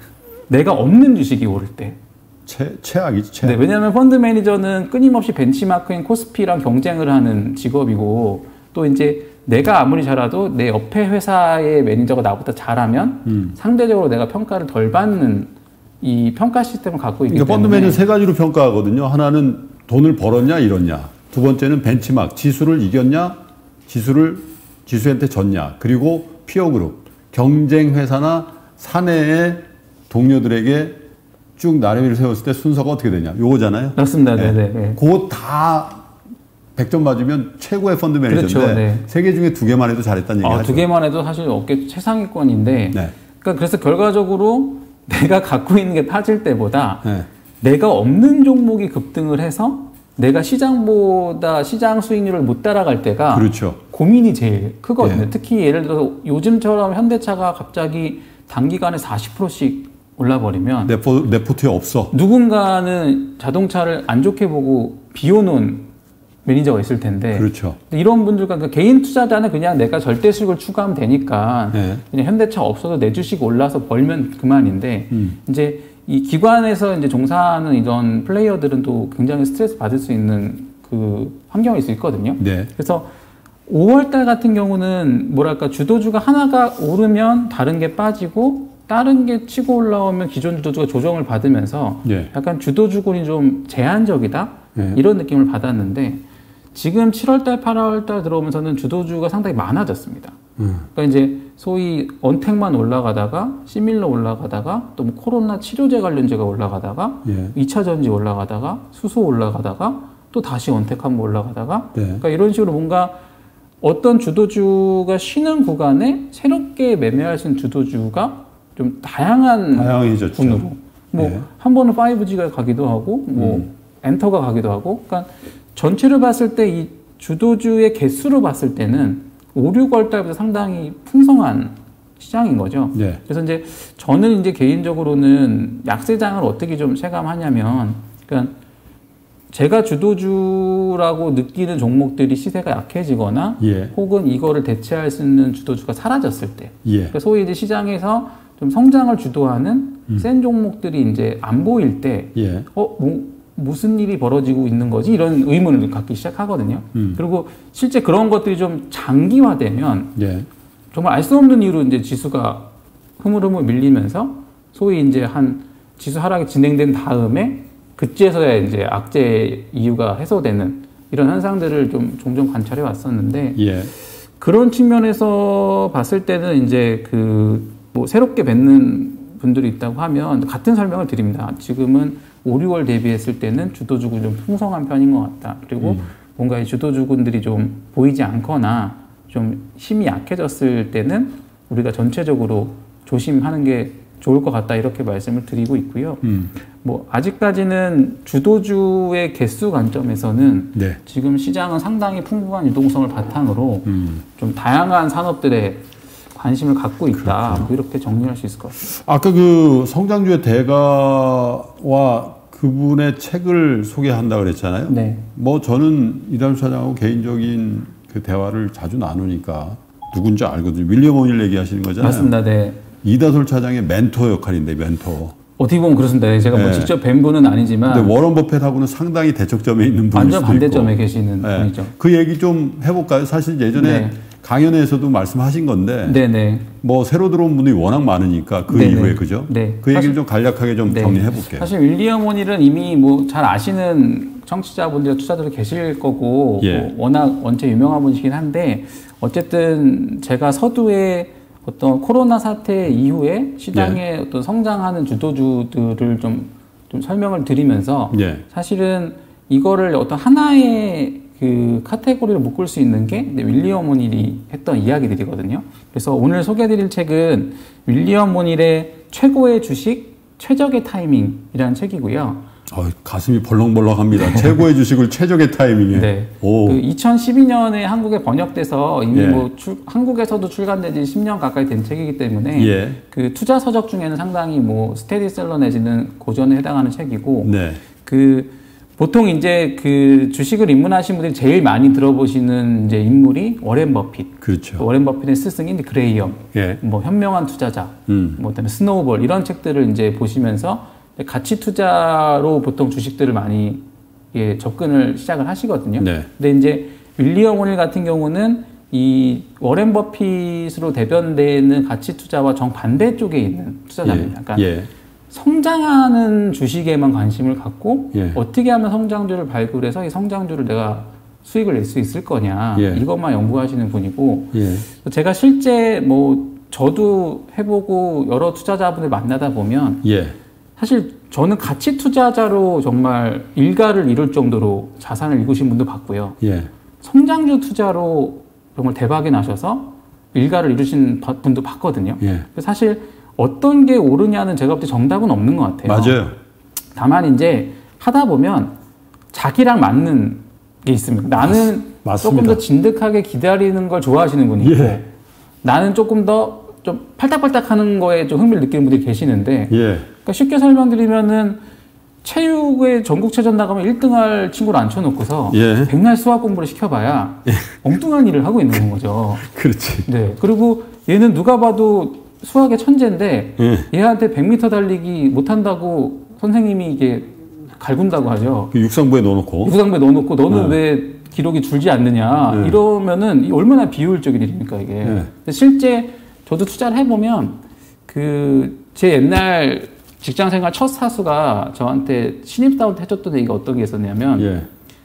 내가 없는 주식이 오를 때. 최, 최악이지, 최악. 네, 왜냐하면 펀드 매니저는 끊임없이 벤치마크인 코스피랑 경쟁을 하는 직업이고 또 이제 내가 아무리 잘해도 내 옆에 회사의 매니저가 나보다 잘하면 음. 상대적으로 내가 평가를 덜 받는 이 평가 시스템을 갖고 있기 그러니까 때문에 펀드 매니저 세 가지로 평가하거든요. 하나는 돈을 벌었냐 잃었냐. 두 번째는 벤치마크, 지수를 이겼냐, 지수를 지수한테 졌냐. 그리고 피어 그룹, 경쟁 회사나 사내의 동료들에게 쭉 나래비를 세웠을 때 순서가 어떻게 되냐. 요거잖아요. 맞습니다. 네, 네. 네. 그거 다 백 점 맞으면 최고의 펀드 매니저인데 그렇죠, 네. 세 개 중에 두 개만 해도 잘했다는 얘기 아, 하죠. 두 개만 해도 사실 업계 최상위권인데 네. 그러니까 그래서 결과적으로 내가 갖고 있는 게 빠질 때보다 네. 내가 없는 종목이 급등을 해서 내가 시장보다 시장 수익률을 못 따라갈 때가 그렇죠. 고민이 제일 크거든요. 네. 특히 예를 들어서 요즘처럼 현대차가 갑자기 단기간에 사십 퍼센트씩 올라버리면 내, 포, 내 포트에 없어. 누군가는 자동차를 안 좋게 보고 비워놓은 매니저가 있을 텐데 그렇죠. 이런 분들과 그러니까 개인 투자자는 그냥 내가 절대 수익을 추구하면 되니까 네. 그냥 현대차 없어도 내 주식 올라서 벌면 그만인데 음. 이제 이 기관에서 이제 종사하는 이런 플레이어들은 또 굉장히 스트레스 받을 수 있는 그 환경일 수 있거든요. 네. 그래서 오월 달 같은 경우는 뭐랄까 주도주가 하나가 오르면 다른 게 빠지고 다른 게 치고 올라오면 기존 주도주가 조정을 받으면서 네. 약간 주도주군이 좀 제한적이다 네. 이런 느낌을 받았는데 지금 칠월 달, 팔월 달 들어오면서는 주도주가 상당히 많아졌습니다. 음. 그러니까 이제 소위 언택만 올라가다가 시밀러 올라가다가 또 뭐 코로나 치료제 관련제가 올라가다가 예. 이 차 전지 올라가다가 수소 올라가다가 또 다시 언택 한번 올라가다가 네. 그러니까 이런 식으로 뭔가 어떤 주도주가 쉬는 구간에 새롭게 매매할 수 있는 주도주가 좀 다양한 다양해졌죠. 분으로 뭐 네. 한 번은 파이브지가 가기도 하고 뭐 음. 엔터가 가기도 하고 그러니까 전체를 봤을 때 이 주도주의 개수로 봤을 때는 오, 유월 달부터 상당히 풍성한 시장인 거죠. 네. 그래서 이제 저는 이제 개인적으로는 약세장을 어떻게 좀 체감하냐면 그러니까 제가 주도주라고 느끼는 종목들이 시세가 약해지거나 예. 혹은 이거를 대체할 수 있는 주도주가 사라졌을 때 예. 그러니까 소위 이제 시장에서 좀 성장을 주도하는 음. 센 종목들이 이제 안 보일 때 예. 어, 뭐, 무슨 일이 벌어지고 있는 거지? 이런 의문을 갖기 시작하거든요. 음. 그리고 실제 그런 것들이 좀 장기화되면 예. 정말 알 수 없는 이유로 이제 지수가 흐물흐물 밀리면서 소위 이제 한 지수 하락이 진행된 다음에 그때서야 이제 악재 이유가 해소되는 이런 현상들을 좀 종종 관찰해 왔었는데 예. 그런 측면에서 봤을 때는 이제 그 뭐 새롭게 뵙는 분들이 있다고 하면 같은 설명을 드립니다. 지금은 오, 유월 대비했을 때는 주도주군이 좀 풍성한 편인 것 같다. 그리고 음. 뭔가 이 주도주군들이 좀 보이지 않거나 좀 힘이 약해졌을 때는 우리가 전체적으로 조심하는 게 좋을 것 같다. 이렇게 말씀을 드리고 있고요. 음. 뭐 아직까지는 주도주의 개수 관점에서는 네. 지금 시장은 상당히 풍부한 유동성을 바탕으로 음. 좀 다양한 산업들에 관심을 갖고 있다. 뭐 이렇게 정리할 수 있을 것 같습니다. 아까 그 성장주의 대가와 그분의 책을 소개한다 그랬잖아요. 네. 뭐 저는 이달수 사장하고 개인적인 그 대화를 자주 나누니까 누군지 알거든요. 윌리엄 오닐 얘기하시는 거잖아요. 맞습니다. 네. 이다솔 차장의 멘토 역할인데 멘토. 어떻게 보면 그렇습니다. 제가 뭐 네. 직접 뵌 분은 아니지만 근데 워런 버핏하고는 상당히 대척점에 있는 분일 완전 수도 반대점에 있고. 계시는 네. 분이죠. 그 얘기 좀 해볼까요? 사실 예전에 네. 강연에서도 말씀하신 건데 네네. 뭐 새로 들어온 분이 워낙 많으니까 그 네네. 이후에 그죠? 네. 그 얘기를 사실- 좀 간략하게 좀 네. 정리해 볼게요. 사실 윌리엄 오닐은 이미 뭐 잘 아시는 청취자분들, 투자들이 계실 거고 예. 뭐 워낙 원체 유명한 분이시긴 한데 어쨌든 제가 서두에 어떤 코로나 사태 이후에 시장의 예. 어떤 성장하는 주도주들을 좀, 좀 설명을 드리면서 예. 사실은 이거를 어떤 하나의 그 카테고리를 묶을 수 있는 게 윌리엄 오닐이 했던 이야기들이거든요. 그래서 오늘 소개해드릴 책은 윌리엄 오닐의 최고의 주식, 최적의 타이밍이라는 책이고요. 어, 가슴이 벌렁벌렁합니다. 최고의 주식을 최적의 타이밍에. 네. 오. 그 이천십이 년에 한국에 번역돼서 이미 예. 뭐 출, 한국에서도 출간된 지 십 년 가까이 된 책이기 때문에 예. 그 투자 서적 중에는 상당히 뭐 스테디셀러 내지는 고전에 해당하는 책이고 네. 그 보통 이제 그 주식을 입문하신 분들이 제일 많이 들어보시는 이제 인물이 워렌 버핏. 그렇죠. 워렌 버핏의 스승인 그레이엄. 예. 뭐 현명한 투자자. 음. 뭐 그다음에 스노우볼 이런 책들을 이제 보시면서 가치 투자로 보통 주식들을 많이 예, 접근을 시작을 하시거든요. 네. 근데 이제 윌리엄 오닐 같은 경우는 이 워렌 버핏으로 대변되는 가치 투자와 정반대 쪽에 있는 투자자입니다. 예. 그러니까 예. 성장하는 주식에만 관심을 갖고 예. 어떻게 하면 성장주를 발굴해서 이 성장주를 내가 수익을 낼 수 있을 거냐 예. 이것만 연구하시는 분이고 예. 제가 실제 뭐 저도 해보고 여러 투자자분들 만나다 보면 예. 사실 저는 가치 투자자로 정말 일가를 이룰 정도로 자산을 일구신 분도 봤고요. 예. 성장주 투자로 정말 대박이 나셔서 일가를 이루신 분도 봤거든요. 예. 사실 어떤 게 옳으냐는 제가 볼 때 정답은 없는 것 같아요. 맞아요. 다만 이제 하다 보면 자기랑 맞는 게 있습니다. 나는 맞, 조금 더 진득하게 기다리는 걸 좋아하시는 분이 있고 예. 나는 조금 더 좀 팔딱팔딱 하는 거에 좀 흥미를 느끼는 분들이 계시는데 예. 그러니까 쉽게 설명드리면은 체육에 전국체전 나가면 일 등 할 친구를 앉혀놓고서 예. 백날 수학 공부를 시켜봐야 예. 엉뚱한 일을 하고 있는 거죠. 그렇지. 네. 그리고 얘는 누가 봐도 수학의 천재인데 예. 얘한테 백 미터 달리기 못한다고 선생님이 이게 갈군다고 하죠. 그 육상부에 넣어놓고. 육상부에 넣어놓고 너는 네. 왜 기록이 줄지 않느냐 네. 이러면은 얼마나 비효율적인 일입니까 이게. 네. 근데 실제 저도 투자를 해보면 그 제 옛날 직장생활 첫 사수가 저한테 신입사원 해줬던 얘기가 어떤 게 있었냐면 예.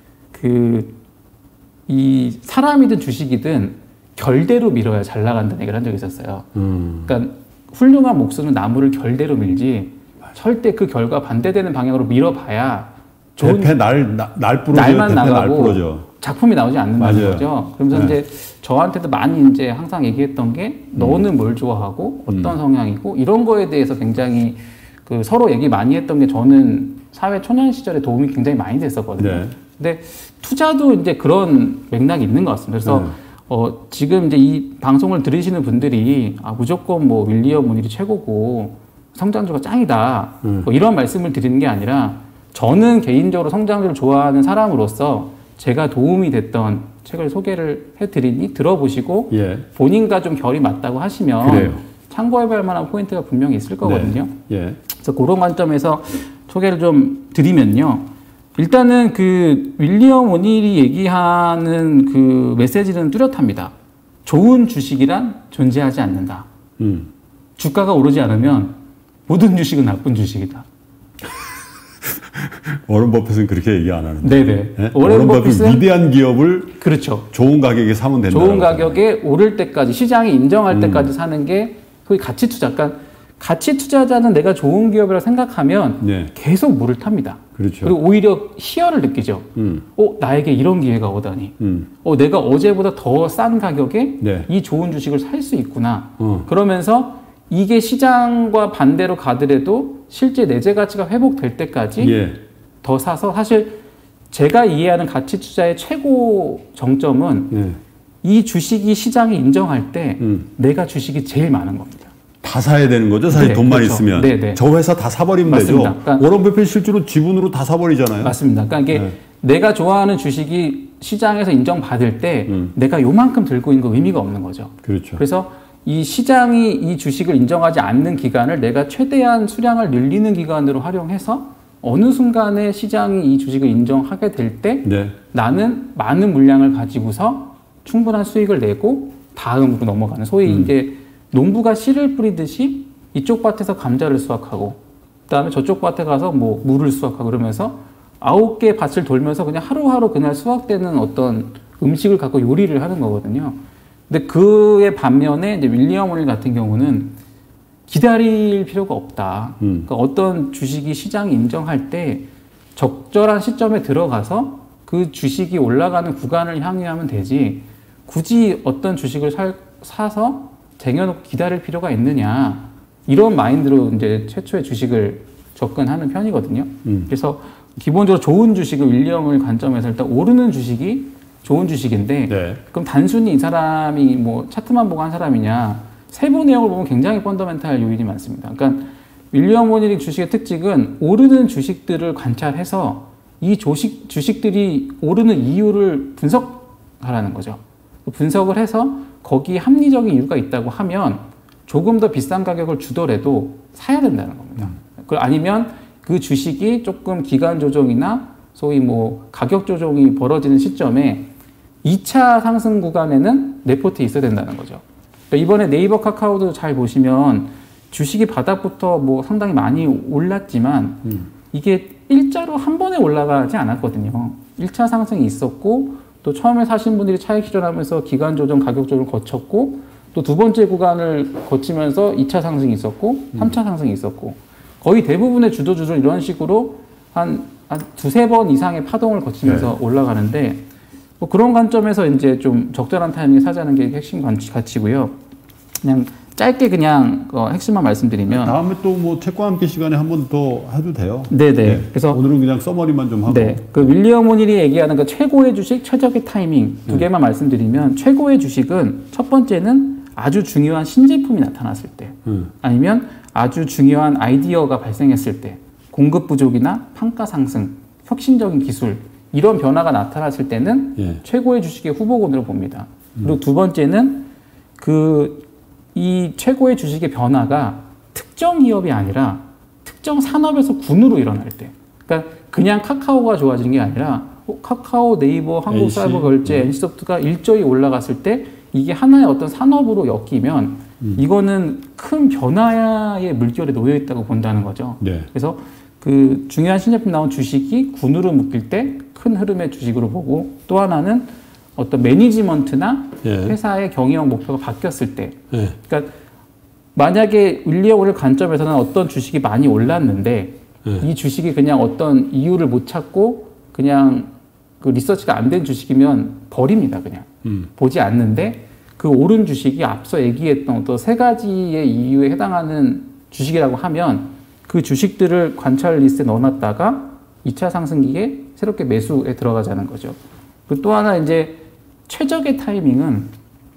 그 이 사람이든 주식이든 결대로 밀어야 잘 나간다는 얘기를 한 적이 있었어요. 음. 그러니까 훌륭한 목수는 나무를 결대로 밀지 절대 그 결과 반대되는 방향으로 밀어봐야 좋은 대패 날, 날, 날 부러져. 날만 대패 날 나가고 부러져. 작품이 나오지 않는다는 맞아요. 거죠. 그러면서 네. 이제 저한테도 많이 이제 항상 얘기했던 게 너는 뭘 좋아하고 어떤 음. 성향이고 이런 거에 대해서 굉장히 그 서로 얘기 많이 했던 게 저는 사회 초년 시절에 도움이 굉장히 많이 됐었거든요. 네. 근데 투자도 이제 그런 맥락이 있는 것 같습니다. 그래서 네. 어, 지금 이제 이 방송을 들으시는 분들이 아, 무조건 뭐 윌리엄 오닐이 최고고 성장주가 짱이다. 음. 뭐 이런 말씀을 드리는 게 아니라 저는 개인적으로 성장주를 좋아하는 사람으로서 제가 도움이 됐던 책을 소개를 해드리니 들어보시고 예. 본인과 좀 결이 맞다고 하시면 그래요. 참고해볼 만한 포인트가 분명히 있을 거거든요. 네. 예. 그래서 그런 관점에서 소개를 좀 드리면요. 일단은 그 윌리엄 오닐이 얘기하는 그 메시지는 뚜렷합니다. 좋은 주식이란 존재하지 않는다. 음. 주가가 오르지 않으면 모든 주식은 나쁜 주식이다. 워런 버핏은 그렇게 얘기 안 하는데. 네네. 예? 워런 워런 버핏 버핏은 위대한 기업을 그렇죠. 좋은 가격에 사면 된다. 좋은 가격에 오를 때까지 시장이 인정할 음. 때까지 사는 게 소위 가치 투자. 그러니까 가치 투자자는 내가 좋은 기업이라고 생각하면 네. 계속 물을 탑니다. 그렇죠. 그리고 오히려 희열을 느끼죠. 음. 어, 나에게 이런 기회가 오다니. 음. 어, 내가 어제보다 더 싼 가격에 네. 이 좋은 주식을 살 수 있구나. 어. 그러면서 이게 시장과 반대로 가더라도 실제 내재 가치가 회복될 때까지 예. 더 사서 사실 제가 이해하는 가치 투자의 최고 정점은 예. 이 주식이 시장이 인정할 때 음. 내가 주식이 제일 많은 겁니다. 다 사야 되는 거죠. 사실 네, 돈만 그렇죠. 있으면. 네, 네. 저 회사 다 사버리면 맞습니다. 되죠. 그러니까 워런 버핏 실제로 지분으로 다 사버리잖아요. 맞습니다. 그러니까 이게 네. 내가 좋아하는 주식이 시장에서 인정받을 때 음. 내가 요만큼 들고 있는 거 의미가 없는 거죠. 그렇죠. 그래서 이 시장이 이 주식을 인정하지 않는 기간을 내가 최대한 수량을 늘리는 기간으로 활용해서 어느 순간에 시장이 이 주식을 인정하게 될 때 네. 나는 많은 물량을 가지고서 충분한 수익을 내고 다음으로 넘어가는 소위 음. 이제 농부가 씨를 뿌리듯이 이쪽 밭에서 감자를 수확하고 그다음에 저쪽 밭에 가서 뭐 물을 수확하고 그러면서 아홉 개 밭을 돌면서 그냥 하루하루 그날 수확되는 어떤 음식을 갖고 요리를 하는 거거든요. 근데 그의 반면에 이제 윌리엄 오닐 같은 경우는 기다릴 필요가 없다. 음. 그러니까 어떤 주식이 시장이 인정할 때 적절한 시점에 들어가서 그 주식이 올라가는 구간을 향유하면 되지 굳이 어떤 주식을 살, 사서 쟁여놓고 기다릴 필요가 있느냐 이런 마인드로 이제 최초의 주식을 접근하는 편이거든요. 음. 그래서 기본적으로 좋은 주식을 윌리엄을 관점에서 일단 오르는 주식이 좋은 주식인데 네. 그럼 단순히 이 사람이 뭐 차트만 보고 한 사람이냐 세부 내용을 보면 굉장히 펀더멘탈 요인이 많습니다. 그러니까 윌리엄 오닐의 주식의 특징은 오르는 주식들을 관찰해서 이 주식, 주식들이 오르는 이유를 분석하라는 거죠. 분석을 해서 거기에 합리적인 이유가 있다고 하면 조금 더 비싼 가격을 주더라도 사야 된다는 겁니다. 음. 아니면 그 주식이 조금 기간 조정이나 소위 뭐 가격 조정이 벌어지는 시점에 이 차 상승 구간에는 레포트에 있어야 된다는 거죠. 그러니까 이번에 네이버 카카오도 잘 보시면 주식이 바닥부터 뭐 상당히 많이 올랐지만 음. 이게 일자로 한 번에 올라가지 않았거든요. 일 차 상승이 있었고 또 처음에 사신 분들이 차익 실현하면서 기간 조정, 가격 조정을 거쳤고 또 두 번째 구간을 거치면서 이 차 상승이 있었고 삼 차 상승이 있었고 거의 대부분의 주도주들 이런 식으로 한, 한 두세 번 이상의 파동을 거치면서 네. 올라가는데 뭐 그런 관점에서 이제 좀 적절한 타이밍에 사자는 게 핵심 가치고요. 그냥 짧게 그냥 어, 핵심만 말씀드리면 다음에 또 뭐 책과 함께 시간에 한 번 더 해도 돼요. 네네. 네. 그래서 오늘은 그냥 서머리만 좀 하고. 네. 그 윌리엄 오닐이 얘기하는 그 최고의 주식, 최적의 타이밍 두 개만 음. 말씀드리면 최고의 주식은 첫 번째는 아주 중요한 신제품이 나타났을 때, 음. 아니면 아주 중요한 아이디어가 발생했을 때, 공급 부족이나 판가 상승, 혁신적인 기술 이런 변화가 나타났을 때는 예. 최고의 주식의 후보군으로 봅니다. 음. 그리고 두 번째는 그 이 최고의 주식의 변화가 특정 기업이 아니라 특정 산업에서 군으로 일어날 때, 그러니까 그냥 카카오가 좋아지는 게 아니라 어, 카카오, 네이버, 한국사이버결제, 음. 엔씨소프트가 일조히 올라갔을 때 이게 하나의 어떤 산업으로 엮이면 음. 이거는 큰 변화의 물결에 놓여 있다고 본다는 거죠. 네. 그래서 그 중요한 신제품 나온 주식이 군으로 묶일 때 큰 흐름의 주식으로 보고 또 하나는 어떤 매니지먼트나 예. 회사의 경영 목표가 바뀌었을 때, 예. 그러니까 만약에 윌리엄 오닐 관점에서는 어떤 주식이 많이 올랐는데 예. 이 주식이 그냥 어떤 이유를 못 찾고 그냥 그 리서치가 안 된 주식이면 버립니다. 그냥 음. 보지 않는데 그 오른 주식이 앞서 얘기했던 어떤 세 가지의 이유에 해당하는 주식이라고 하면 그 주식들을 관찰 리스트에 넣어놨다가 이 차 상승기에 새롭게 매수에 들어가자는 거죠. 그리고 또 하나 이제 최적의 타이밍은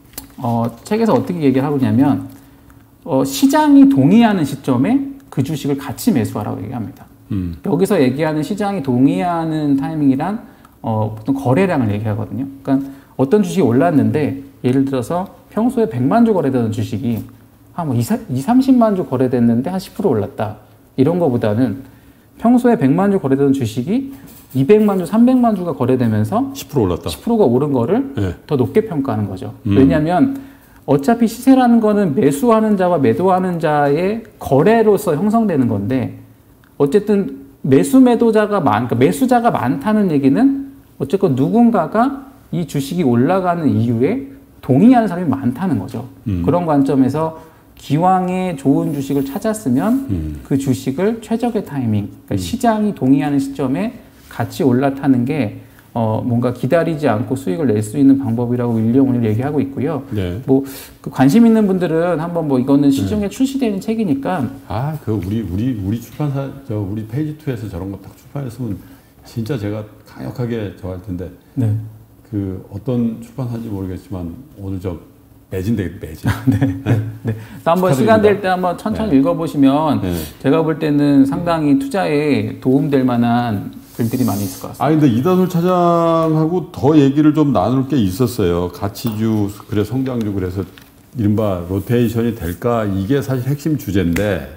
어, 책에서 어떻게 얘기를 하고 있냐면 어, 시장이 동의하는 시점에 그 주식을 같이 매수하라고 얘기합니다. 음. 여기서 얘기하는 시장이 동의하는 타이밍이란 어, 보통 거래량을 얘기하거든요. 그러니까 어떤 주식이 올랐는데 예를 들어서 평소에 백만 주 거래되는 주식이 한 뭐 이십, 삼십만 주 거래됐는데 한 십 퍼센트 올랐다. 이런 거보다는 평소에 백만 주 거래되는 주식이 이백만 주, 삼백만 주가 거래되면서 십 퍼센트 올랐다. 십 퍼센트가 오른 거를 네. 더 높게 평가하는 거죠. 음. 왜냐하면 어차피 시세라는 거는 매수하는 자와 매도하는 자의 거래로서 형성되는 건데 어쨌든 매수 매도자가 많, 그러니까 매수자가 많다는 얘기는 어쨌건 누군가가 이 주식이 올라가는 이유에 동의하는 사람이 많다는 거죠. 음. 그런 관점에서 기왕에 좋은 주식을 찾았으면 음. 그 주식을 최적의 타이밍, 그러니까 음. 시장이 동의하는 시점에 같이 올라타는 게 어, 뭔가 기다리지 않고 수익을 낼 수 있는 방법이라고 윌리엄 오닐 얘기하고 있고요. 네. 뭐 그 관심 있는 분들은 한번 뭐 이거는 시중에 네. 출시되는 책이니까 아, 그 우리 우리 우리 출판사 저 우리 페이지 투에서 저런 거 딱 출판했으면 진짜 제가 강력하게 저할 텐데. 네. 그 어떤 출판사인지 모르겠지만 오늘 저 매진 되겠다, 매진. 네. 네. 네. 한번 시간 될 때 한번 천천히 네. 읽어보시면 네. 제가 볼 때는 상당히 투자에 도움될 만한 글들이 많이 있을 것 같습니다. 아, 근데 이다솔 차장하고 더 얘기를 좀 나눌 게 있었어요. 가치주, 그래 성장주, 그래서 이른바 로테이션이 될까? 이게 사실 핵심 주제인데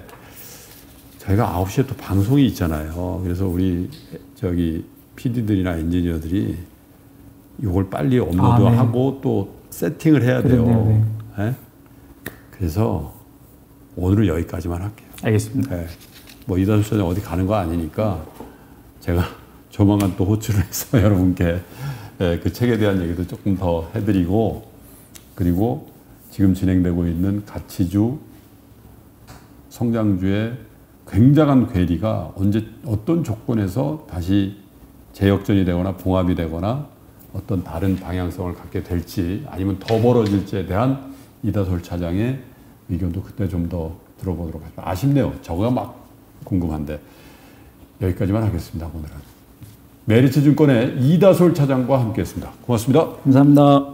저희가 아홉 시에 또 방송이 있잖아요. 그래서 우리 저기 피디들이나 엔지니어들이 이걸 빨리 업로드하고 아, 네. 또 세팅을 해야 돼요. 네? 네? 그래서 오늘은 여기까지만 할게요. 알겠습니다. 네. 뭐 이다솔 차장 어디 가는 거 아니니까 제가 조만간 또 호출을 해서 여러분께 네, 그 책에 대한 얘기도 조금 더 해드리고 그리고 지금 진행되고 있는 가치주, 성장주의 굉장한 괴리가 언제 어떤 조건에서 다시 재역전이 되거나 봉합이 되거나 어떤 다른 방향성을 갖게 될지 아니면 더 벌어질지에 대한 이다솔 차장의 의견도 그때 좀 더 들어보도록 하겠습니다. 아쉽네요. 저거가 막 궁금한데 여기까지만 하겠습니다. 오늘은 메리츠증권의 이다솔 차장과 함께했습니다. 고맙습니다. 감사합니다.